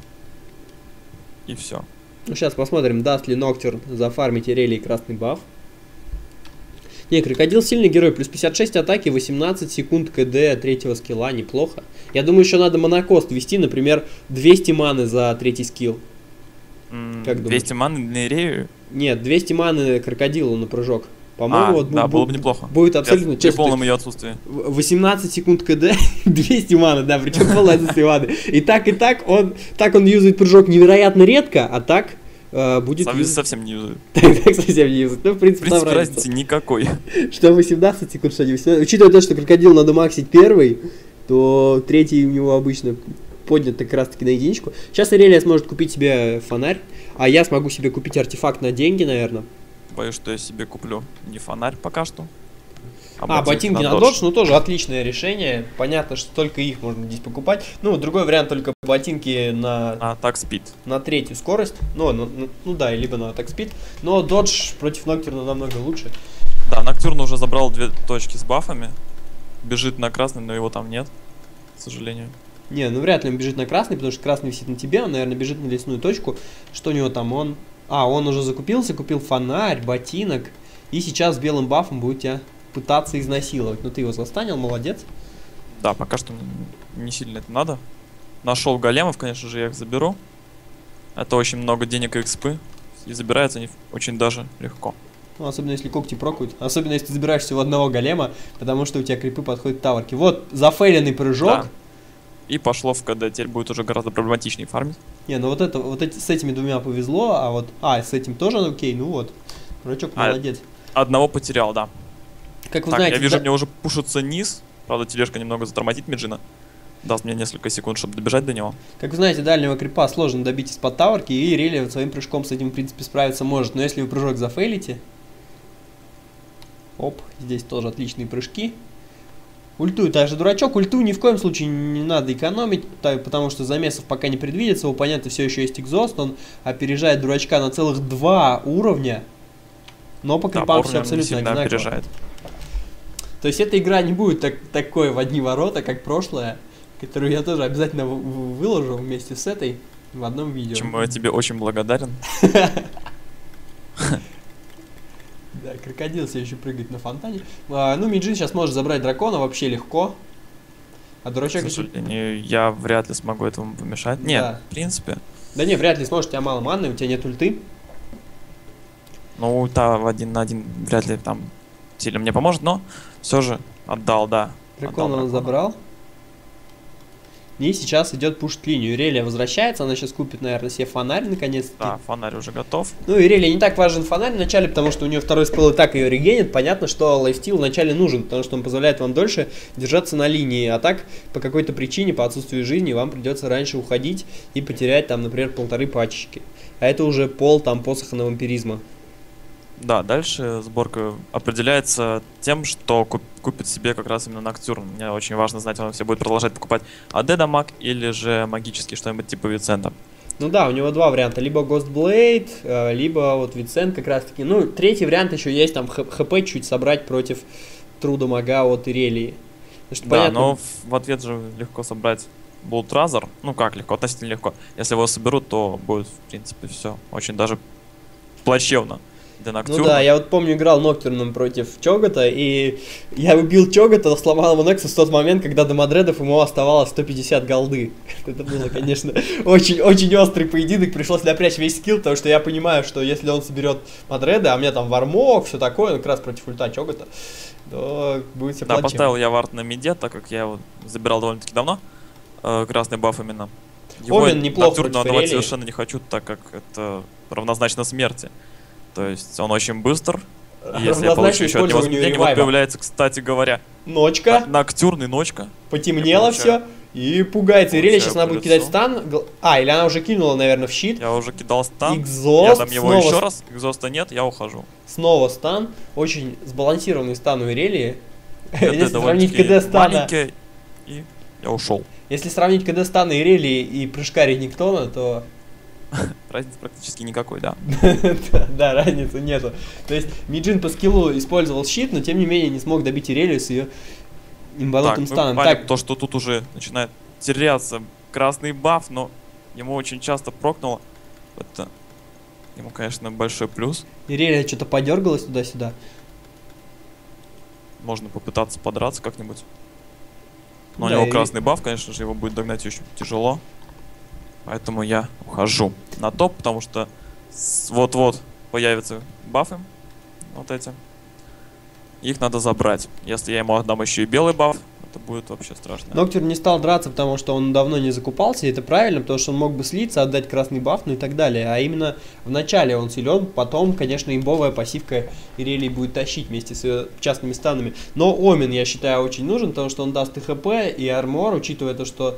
И все. Ну, сейчас посмотрим, даст ли Ноктюрн зафармить Ирелии красный баф. Не, Крокодил сильный герой, плюс 56 атаки, 18 секунд КД третьего скилла, неплохо. Я думаю, еще надо монокост ввести, например, 200 маны за третий скилл. Как 200 маны на Ирею? Нет, 200 маны Крокодилу на прыжок. По-моему, вот да, было бы неплохо. будет абсолютно При честно. полном ее отсутствии. 18 секунд КД, 200 маны, да, причем полное отсутствие маны. И так он юзает прыжок невероятно редко, а так будет юзать... Совсем не юзает. Так совсем не юзает. Ну, в В принципе, там принципе, разница. разницы никакой. Что 18 секунд, что не 18. Учитывая то, что Крокодил надо максить первый, то третий у него обычно поднят как раз таки на единичку. Сейчас Ирелия сможет купить себе фонарь, а я смогу себе купить артефакт на деньги, наверное. Боюсь, что я себе куплю не фонарь пока что. Ботинки на додж, ну тоже отличное решение. Понятно, что только их можно здесь покупать. Ну, другой вариант только ботинки на атак спид. На третью скорость. Ну да, либо на атак спид. Но додж против Ноктюрна намного лучше. Да, Ноктюрн уже забрал 2 точки с бафами. Бежит на красный, но его там нет, к сожалению. Не, ну вряд ли он бежит на красный, потому что красный висит на тебе. Он, наверное, бежит на лесную точку. Что у него там? Он уже закупился, купил фонарь, ботинок. И сейчас с белым бафом будет тебя пытаться изнасиловать. Но ты его застанил, молодец. Да, пока что не сильно это надо. Нашел големов, конечно же, я их заберу. Это очень много денег и экспы. И забираются они очень даже легко. Ну, особенно если когти прокают. Особенно если ты забираешь всего одного голема, потому что у тебя крипы подходят к таверке. Вот, зафейленный прыжок. Да. И пошло в КД. Теперь будет уже гораздо проблематичнее фармить. Не, ну с этими двумя повезло, а вот... с этим тоже окей, ну вот. Дурачок молодец. Одного потерял, да. Как вы так, знаете... я вижу, мне уже пушится низ. Правда, тележка немного затормозит Миджина. Даст мне несколько секунд, чтобы добежать до него. Как вы знаете, дальнего крипа сложно добить из-под таверки, и Ирелия своим прыжком с этим, в принципе, справиться может. Но если вы прыжок зафейлите... Оп, здесь тоже отличные прыжки. Ульту также дурачок. Ульту ни в коем случае не надо экономить, потому что замесов пока не предвидится. У оппонента все еще есть экзост. Он опережает дурачка на целых 2 уровня. Но по крипам все абсолютно одинаково. Опережает. То есть эта игра не будет такой в одни ворота, как прошлая, которую я тоже обязательно выложу вместе с этой в одном видео. Чему я тебе очень благодарен. Да, крокодил все еще прыгает на фонтане. Ну, Миджин сейчас может забрать дракона вообще легко. А дурачок... К сожалению, я вряд ли смогу этому помешать. Нет, Да. в принципе. Да не, вряд ли сможешь, у тебя мало маны, у тебя нет ульты. Ну, ульта в 1 на 1 вряд ли там сильно мне поможет, но все же отдал, да. Дракона он забрал. И сейчас идет пушить линию. Ирелия возвращается, она сейчас купит, наверное, себе фонарь наконец-таки. Да, фонарь уже готов. Ну, Ирелия не так важен фонарь в начале, потому что у нее второй спел и так ее регенит. Понятно, что лайфстил вначале нужен, потому что он позволяет вам дольше держаться на линии. А так, по какой-то причине, по отсутствию жизни, вам придется раньше уходить и потерять там, например, 1,5 пачечки. А это уже пол там посоха на вампиризма. Да, дальше сборка определяется тем, что купит себе как раз именно Ноктюрн. Мне очень важно знать, он все будет продолжать покупать АД дамаг или же магический, что-нибудь типа Вицента. Ну да, у него 2 варианта. Либо Ghostblade, либо вот Вицент как раз таки. Ну, третий вариант еще есть, там ХП чуть собрать против Тру дамага от Ирелии. Да, понятно... но в ответ же легко собрать Болтразер. Ну как легко, относительно легко. Если его соберут, то будет, в принципе, все очень даже плачевно. Ну да, я вот помню, играл Ноктюрном против Чогота, и я убил Чогота, сломал ему Нексус в тот момент, когда до Мадредов ему оставалось 150 голды. Это было, конечно, очень острый поединок, пришлось напрячь весь скилл, потому что я понимаю, что если он соберет Мадреды, а у меня там вармок, все такое, ну как раз против ульта Чогота, то будет все плачевно. Да, поставил я вард на миде, так как я его забирал довольно-таки давно, красный баф именно. Его Омен неплохо против отдавать Ирелии. совершенно не хочу, так как это равнозначно смерти. То есть он очень быстр. И если я получу еще от него изменения, вот появляется, кстати говоря, Ночка. Ноктюрн и ночка. Потемнело все. И пугается Ирелия, сейчас она будет кидать стан. А, или она уже кинула, наверное, в щит. Я уже кидал стан. Экзост. Я дам его снова... еще раз. Экзоста нет, я ухожу. Снова стан. Очень сбалансированный стан у Ирелии. Если сравнить КД стана... И я ушел. Если сравнить КД стана Ирелии и прыжка Рениктона, то... Разницы практически никакой, да. Да, разницы нету. То есть Миджин по скиллу использовал щит, но тем не менее не смог добить Ирелию с ее имбанутым станом. Так, то, что тут уже начинает теряться красный баф, но ему очень часто прокнуло. Это ему, конечно, большой плюс. Ирелия что-то подергалась туда-сюда. Можно попытаться подраться как-нибудь. Но да, у него красный баф, конечно же, его будет догнать очень тяжело. Поэтому я ухожу на топ, потому что вот-вот появятся бафы. Вот эти. Их надо забрать. Если я ему отдам еще и белый баф, это будет вообще страшно. Ноктюрн не стал драться, потому что он давно не закупался, и это правильно, потому что он мог бы слиться, отдать красный баф, ну и так далее. А именно в начале он силен, потом, конечно, имбовая пассивка Ирелии будет тащить вместе с ее частными станами. Но Омен, я считаю, очень нужен, потому что он даст и ХП, и армор, учитывая то, что...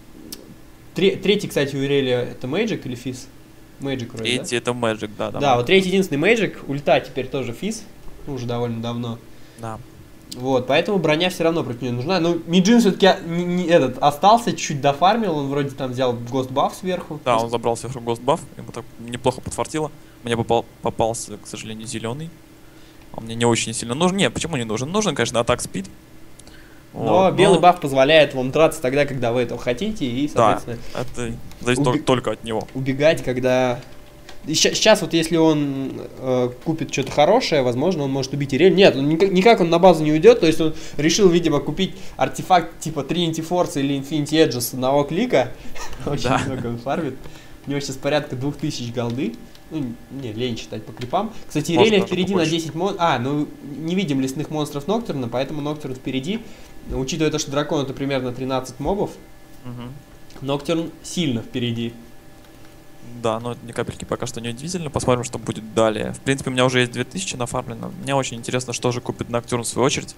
Третий, кстати, у Ирелия это Magic или Физ? Magic вроде, Третий это Magic, да. Да, вот третий единственный Magic, ульта теперь тоже Физ, уже довольно давно. Да. Вот, поэтому броня все равно против нее нужна. Ну, Миджин все-таки остался, чуть-чуть дофармил, он вроде там взял Ghost Buff сверху. Да, он забрал сверху Ghost Buff, ему так неплохо подфартило. Мне попался, к сожалению, зеленый. Он мне не очень сильно нужен. Не, почему не нужен? Нужен, конечно, атак спид. Но белый баф позволяет вам драться тогда, когда вы этого хотите, и, соответственно... Да, это зависит только от него. Убегать, когда... Сейчас вот если он купит что-то хорошее, возможно, он может убить Ирель. Нет, он никак он на базу не уйдет, то есть он решил, видимо, купить артефакт типа Trinity Force или Infinity Edge с одного клика. Очень много он фармит. У него сейчас порядка 2000 голды. Ну, не, лень читать по крипам. Кстати, Ирелия впереди на 10 монстров. Ну, не видим лесных монстров Ноктюрна, поэтому Ноктюрн впереди. Учитывая то, что дракон это примерно 13 мобов, Ноктюрн сильно впереди. Да, но ни капельки пока что не удивительно. Посмотрим, что будет далее. В принципе, у меня уже есть 2000 нафармлено. Мне очень интересно, что же купит Ноктюрн в свою очередь.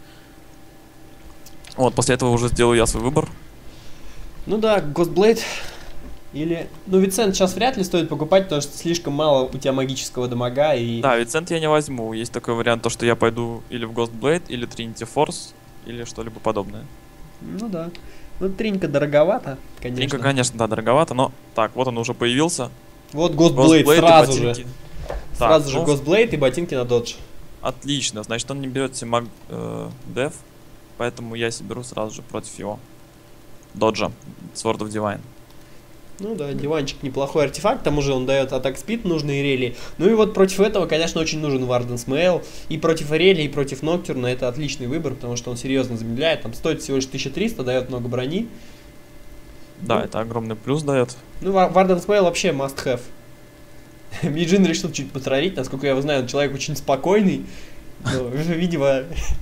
Вот, после этого уже сделаю я свой выбор. Ну да, Ghostblade или... Ну, Вицент сейчас вряд ли стоит покупать, потому что слишком мало у тебя магического дамага и... Да, Вицент я не возьму. Есть такой вариант, то, что я пойду или в Ghostblade, или Trinity Force. или что-либо подобное. Ну да. Ну, тринька дороговато, конечно. Тринка, конечно, да, дороговато, но... Так, вот он уже появился. Вот Ghostblade Ghostblade и сразу же. ботинки. Сразу Так, же ну, Ghostblade и ботинки на додж. Отлично, значит он не берет Симаг Дев, поэтому я себе беру сразу же против его. Доджа, Sword of Divine. Ну да, диванчик неплохой артефакт, к тому же он дает атак спид нужные рели. Ну и вот против этого, конечно, очень нужен Warden's Mail. И против Арели, и против Ноктюрна это отличный выбор, потому что он серьезно замедляет. Там стоит всего лишь 1300, дает много брони. Да, Ну, это огромный плюс дает. Ну, Warden's Mail вообще must have. Миджин решил чуть потроллить, насколько я знаю, он человек очень спокойный. Но, видимо,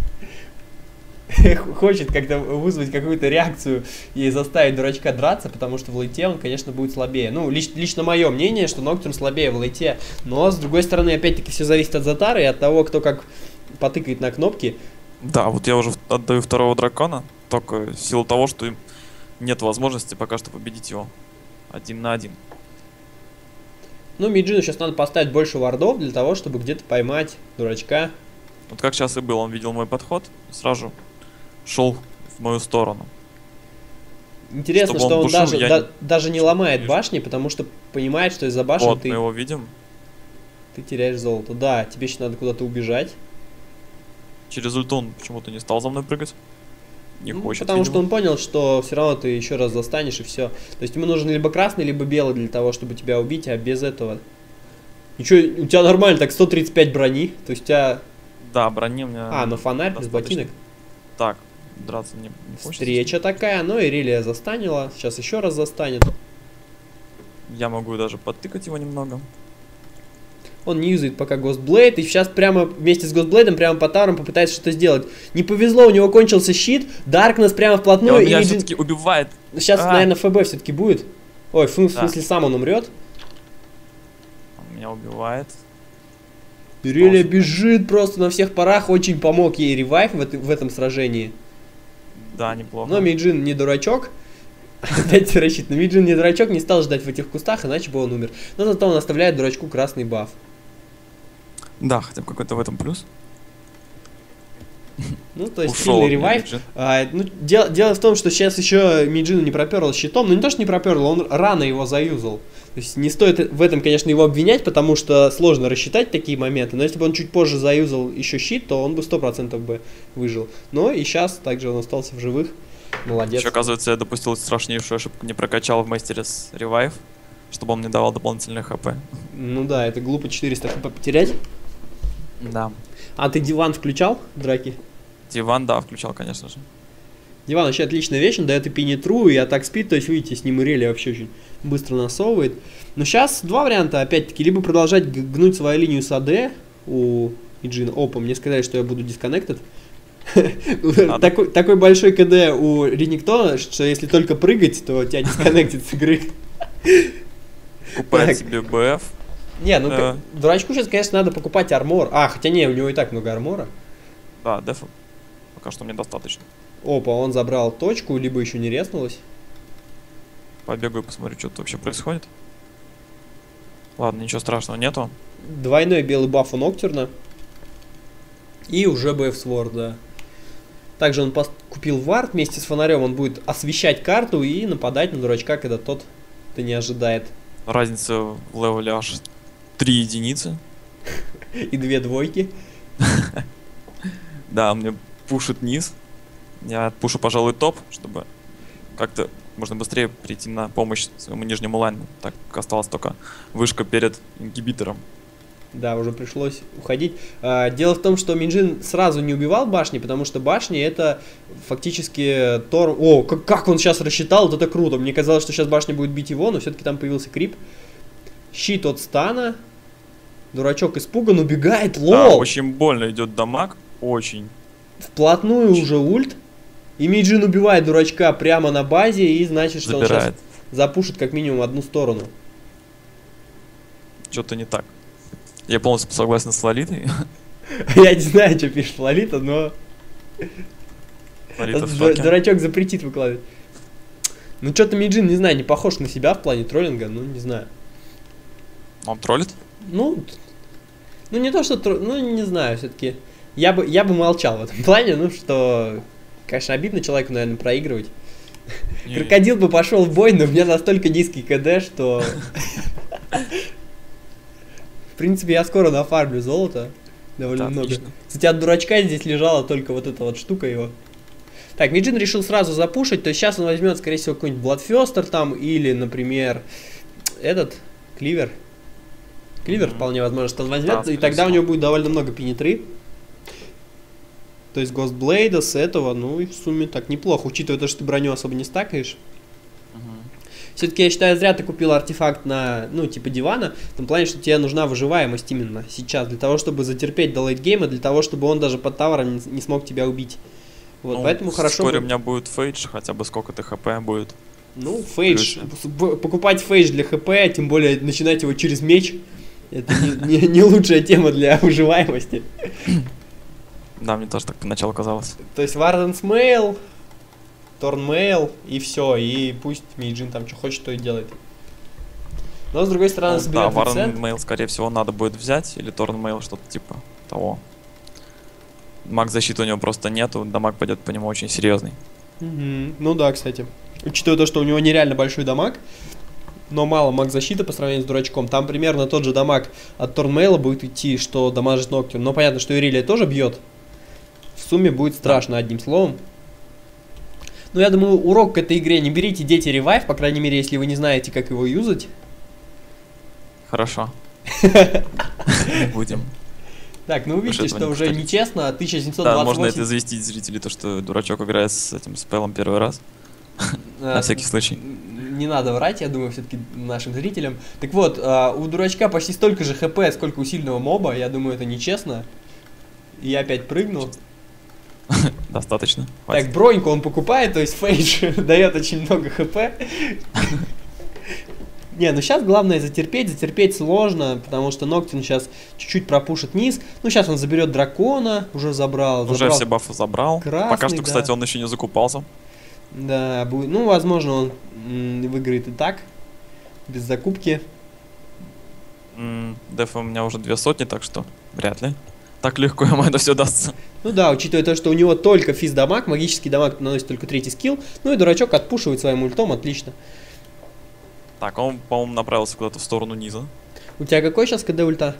хочет как-то вызвать какую-то реакцию и заставить дурачка драться, потому что в лейте он, конечно, будет слабее. Ну, лично мое мнение, что Ноктюрн слабее в лейте. Но, с другой стороны, опять-таки, все зависит от Затары и от того, кто как потыкает на кнопки. Да, вот я уже отдаю второго дракона, только в силу того, что им нет возможности пока что победить его 1 на 1. Ну, Миджину сейчас надо поставить больше вардов для того, чтобы где-то поймать дурачка. Вот как сейчас и было, он видел мой подход, сразу шел в мою сторону. Интересно, Чтобы что он он бушил, даже не ломает вижу. башни, потому что понимает, что из-за башни Вот, ты мы его видим. теряешь золото. Да, тебе еще надо куда-то убежать. Через ульту он почему-то не стал за мной прыгать. Не Ну, хочет, потому что видимо. он понял, что все равно ты еще раз застанешь и все. То есть ему нужен либо красный, либо белый для того, чтобы тебя убить, а без этого... Ничего, у тебя нормально, так 135 брони. То есть у тебя... Да, брони у меня... А, ну фонарь без достаточно. ботинок. Так, драться не хочется. Встреча такая, но Ирелия застанила. Сейчас еще раз застанет. Я могу даже подтыкать его немного. Он не юзает пока Ghostblade, и сейчас прямо вместе с Ghostblade прямо по таурам попытается что-то сделать. Не повезло, у него кончился щит, Даркнесс прямо И вплотную, он и меня Миджин- все-таки убивает. Сейчас, наверное, ФБ все-таки будет. Ой, в Да. смысле, сам он умрет. Он меня убивает. Ирелия бежит просто на всех парах, очень помог ей ревайв в этом сражении. Да, неплохо. Но Миджин не дурачок. Опять рассчитано. Миджин не дурачок, не стал ждать в этих кустах, иначе бы он умер. Но зато он оставляет дурачку красный баф. Да, хотя бы какой-то в этом плюс. Ну, то есть Ушел сильный от меня ревайв. Миджин. Ну, дело в том, что сейчас еще Миджину не проперло щитом. Ну, не то, что не проперло, он рано его заюзал. То есть не стоит в этом, конечно, его обвинять, потому что сложно рассчитать такие моменты. Но если бы он чуть позже заюзал еще щит, то он бы 100% бы выжил. Но и сейчас также он остался в живых. Молодец. Еще, оказывается, я допустил страшнейшую ошибку, не прокачал в мастере с ревайв, чтобы он мне давал дополнительные хп. Ну да, это глупо 400 хп потерять. Да. А ты диван включал в драке? Диван, да, включал, конечно же. Диван вообще отличная вещь, он дает и пенетру, и атак спид, то есть, видите, с ним Ирелия вообще очень быстро насовывает. Но сейчас два варианта, опять-таки, либо продолжать гнуть свою линию с АД у Иджина. Опа, мне сказали, что я буду дисконнектед. Такой большой КД у Рениктона, что если только прыгать, то тебя дисконнектит с игры. Купает Так. себе БФ. Не, ну дурачку сейчас, конечно, надо покупать армор. А, хотя не, у него и так много армора. Да, дефа пока что мне достаточно. Опа, он забрал точку, либо еще не резнулось. Побегаю, посмотрю, что тут вообще происходит. Ладно, ничего страшного нету. Двойной белый баф у Ноктюрна. И уже БФ Sword, да. Также он купил вард вместе с фонарем. Он будет освещать карту и нападать на дурачка, когда тот это не ожидает. Разница в левеле аж 3 единицы. И 2 двойки. Да, он мне пушит низ. Я пушу, пожалуй, топ, чтобы как-то можно быстрее прийти на помощь своему нижнему лайну. Так осталась только вышка перед ингибитором. Да, уже пришлось уходить. Дело в том, что Минджин сразу не убивал башни, потому что башни это фактически Тор... О, как он сейчас рассчитал, вот это круто. Мне казалось, что сейчас башня будет бить его, но все-таки там появился крип. Щит от стана. Дурачок испуган, убегает, Да, лол. очень больно идет дамаг. Очень. Вплотную уже ульт. И Миджин убивает дурачка прямо на базе, и значит, что он Забирает. сейчас запушит как минимум одну сторону. Что-то не так. Я полностью согласен с Лолитой. Я не знаю, что пишет Лолита, но Лолита в шоке. дурачок запретит выкладывать. Ну что-то Миджин, не знаю, не похож на себя в плане троллинга, ну не знаю. Он троллит? Ну не то, что ну не знаю, все-таки. Я бы молчал в этом плане, ну что Конечно, обидно человеку, наверное, проигрывать. Не, Крокодил бы пошел в бой, но у меня настолько низкий КД, что... В принципе, я скоро нафармлю золото. Довольно да, много. отлично. Кстати, от дурачка здесь лежала только вот эта вот штука его. Так, Миджин решил сразу запушить, то есть сейчас он возьмет, скорее всего, какой-нибудь Bloodthirster там, или, например, этот, Кливер. Кливер вполне возможно, что он возьмет, Да, и скорее тогда у всего. него будет довольно много пенетры. То есть Ghostblade с этого, ну и в сумме так неплохо, учитывая то, что ты броню особо не стакаешь. Мгм. Все-таки я считаю, зря ты купил артефакт на, ну, типа дивана, в том плане, что тебе нужна выживаемость именно сейчас, для того, чтобы затерпеть до лейтгейма, для того, чтобы он даже под тавером не смог тебя убить. Вот, Ну, поэтому хорошо вскоре бы- у меня будет фейдж, хотя бы сколько-то хп будет. Ну, фейдж, Плюс. покупать фейдж для ХП, тем более начинать его через меч, это не лучшая тема для выживаемости. Да, мне тоже так поначалу казалось. То есть Warden's Mail, Torn Mail и все, и пусть Мейджин там что хочет, то и делает. Но с другой стороны, Ну, да, соберет Warren процент. Mail, скорее всего, надо будет взять, или Torn Mail, что-то типа того. Маг защиты у него просто нету, дамаг пойдет по нему очень серьезный. Мгм. Ну да, кстати. Учитывая то, что у него нереально большой дамаг, но мало маг защиты по сравнению с дурачком, там примерно тот же дамаг от Торнмейла будет идти, что дамажит Ноктюрн. Но понятно, что Ирилия тоже бьет. В сумме будет страшно, одним словом. Ну, я думаю, урок к этой игре: не берите дети ревайв, по крайней мере, если вы не знаете, как его юзать. Хорошо. Не будем. Так, ну вы видите, этого что не уже повторить. нечестно, Да, 1728. можно это известить зрителей, то, что дурачок играет с этим спеллом первый раз. На всякий случай. Не надо врать, я думаю, все-таки нашим зрителям. Так вот, у дурачка почти столько же хп, сколько у сильного моба. Я думаю, это нечестно. И я опять прыгнул. Достаточно. Так, Хватит. броньку он покупает, то есть Фейдж дает очень много хп. Не, ну сейчас главное затерпеть сложно, потому что Ноктин сейчас чуть-чуть пропушит низ. Ну, сейчас он заберет дракона, уже забрал. Уже все бафы забрал. красный, Пока что, да. кстати, он еще не закупался. Да, будет. Ну, возможно, он выиграет и так, без закупки. Деф у меня уже 200, так что вряд ли. Так легко ему это все дастся. Ну да, учитывая то, что у него только физ-дамаг, магический дамаг наносит только третий скилл. Ну и дурачок отпушивает своим ультом, отлично. Так, он, по-моему, направился куда-то в сторону низа. У тебя какой сейчас КД ульта?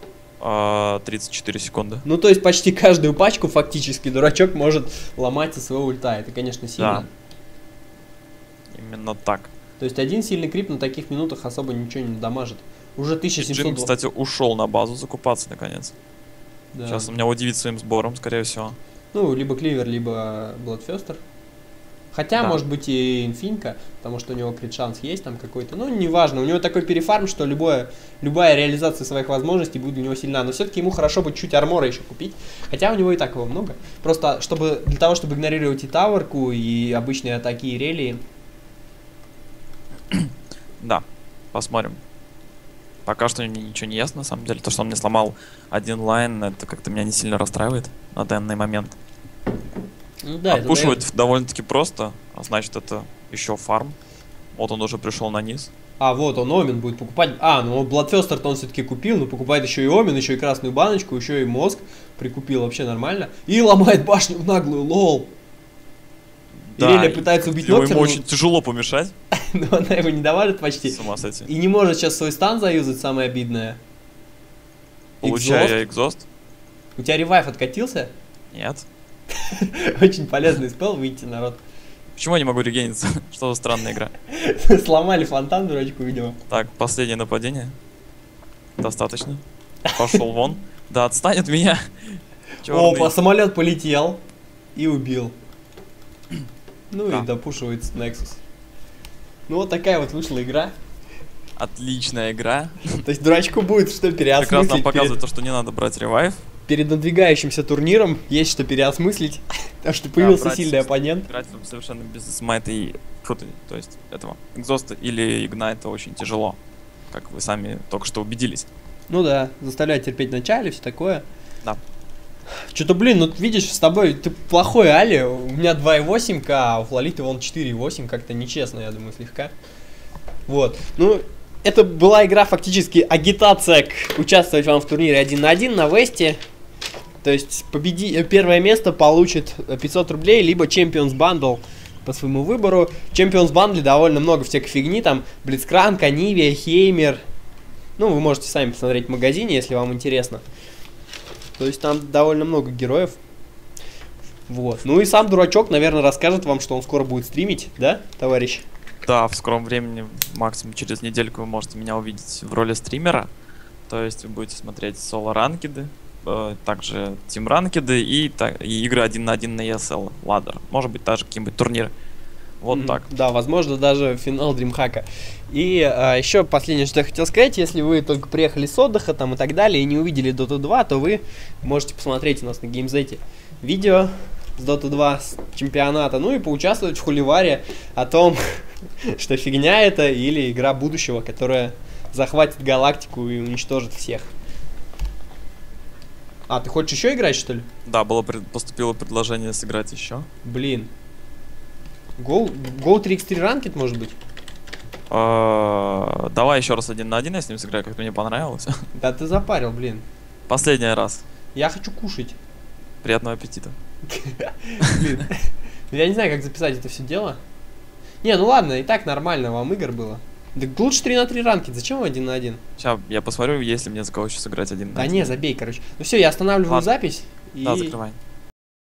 34 секунды. Ну, то есть почти каждую пачку фактически дурачок может ломать со своего ульта. Это, конечно, сильно. Да. Именно так. То есть один сильный крип на таких минутах особо ничего не дамажит. Уже И 1700. Джим, кстати, ушел на базу закупаться наконец. Да. Сейчас он меня удивит своим сбором, скорее всего. Ну, либо Кливер, либо Bloodthirster. Хотя, Да. может быть, и Инфинка, потому что у него крит-шанс есть там какой-то. Ну, неважно, у него такой перефарм, что любая реализация своих возможностей будет у него сильна. Но все-таки ему хорошо бы чуть армора еще купить. Хотя у него и так его много. Просто для того, чтобы игнорировать и таверку, и обычные атаки и релии. Да, посмотрим. Пока что мне ничего не ясно, на самом деле. То, что он мне сломал один лайн, это как-то меня не сильно расстраивает на данный момент. Ну да, это Отпушивать дает- довольно-таки просто, а значит, это еще фарм. Вот он уже пришел на низ. А, вот он Омен будет покупать. А, ну Bloodthirster-то он все-таки купил, но покупает еще и Омен, еще и красную баночку, еще и мозг прикупил, вообще нормально. И ломает башню в наглую, лол. Ирелия и пытается убить ему Ноктюрна, очень тяжело помешать. но она его не даважит почти. С ума сойти. И не может сейчас свой стан заюзать, самое обидное. Получаю Экзост. я экзост? У тебя ревайв откатился? Нет. Очень полезный спел, выйти, народ. Почему я не могу регениться? Что за странная игра? Сломали фонтан, дурачку, видимо. Так, последнее нападение. Достаточно. Пошел вон. Да отстань от меня. Чёрный. Опа, самолет полетел и убил. Ну Да. и допушивается Nexus. Ну вот такая вот вышла игра. Отличная игра. То есть дурачку будет что Как раз нам переосмыслить показывает то, что не надо брать ревайв. перед надвигающимся турниром. Есть что переосмыслить. Потому что появился брать сильный оппонент. Играть совершенно без смайта и шута, то есть этого экзоста или игнайта очень тяжело. Как вы сами только что убедились. Ну да, заставлять терпеть в начале, все такое. Да. Что-то, блин, ну видишь, с тобой ты плохой Али, у меня 2,8к, а у Флолиты вон 4,8, как-то нечестно, я думаю, слегка. Вот, ну, это была игра фактически агитация к участвовать вам в турнире 1 на 1 на Весте. То есть первое место получит 500 рублей, либо Champions Bundle по своему выбору. Champions Bundle довольно много всякой фигни, там Blitzcrank, Анивия, Хеймер. Ну, вы можете сами посмотреть в магазине, если вам интересно. То есть там довольно много героев. Вот. Ну и сам дурачок, наверное, расскажет вам, что он скоро будет стримить, да, товарищ? Да, в скором времени, максимум через недельку, вы можете меня увидеть в роли стримера. То есть вы будете смотреть соло-ранкеды, также тим-ранкеды и игры 1 на 1 на ESL, ладер. Может быть, даже какие-нибудь турниры. Вот так. Да, возможно, даже финал Дримхака. И еще последнее, что я хотел сказать, если вы только приехали с отдыха там и так далее, и не увидели Dota 2, то вы можете посмотреть у нас на GameZet видео с Dota 2 с чемпионата, ну и поучаствовать в хуливаре о том, что фигня это или игра будущего, которая захватит галактику и уничтожит всех. А, ты хочешь еще играть, что ли? Да, поступило предложение сыграть еще. Блин. Go 3x3 Ranked, может быть? Давай еще раз 1 на 1, я с ним сыграю, как мне понравилось. Да ты запарил, блин. Последний раз. Я хочу кушать. Приятного аппетита. Блин. Я не знаю, как записать это все дело. Не, ну ладно, и так нормально вам игр было. Да лучше 3 на 3 ранкет, зачем 1 на 1? Сейчас я посмотрю, если мне за кого еще сыграть 1 на 1. Да не, забей, короче. Ну все, я останавливаю Ладно. запись. Да, закрывай.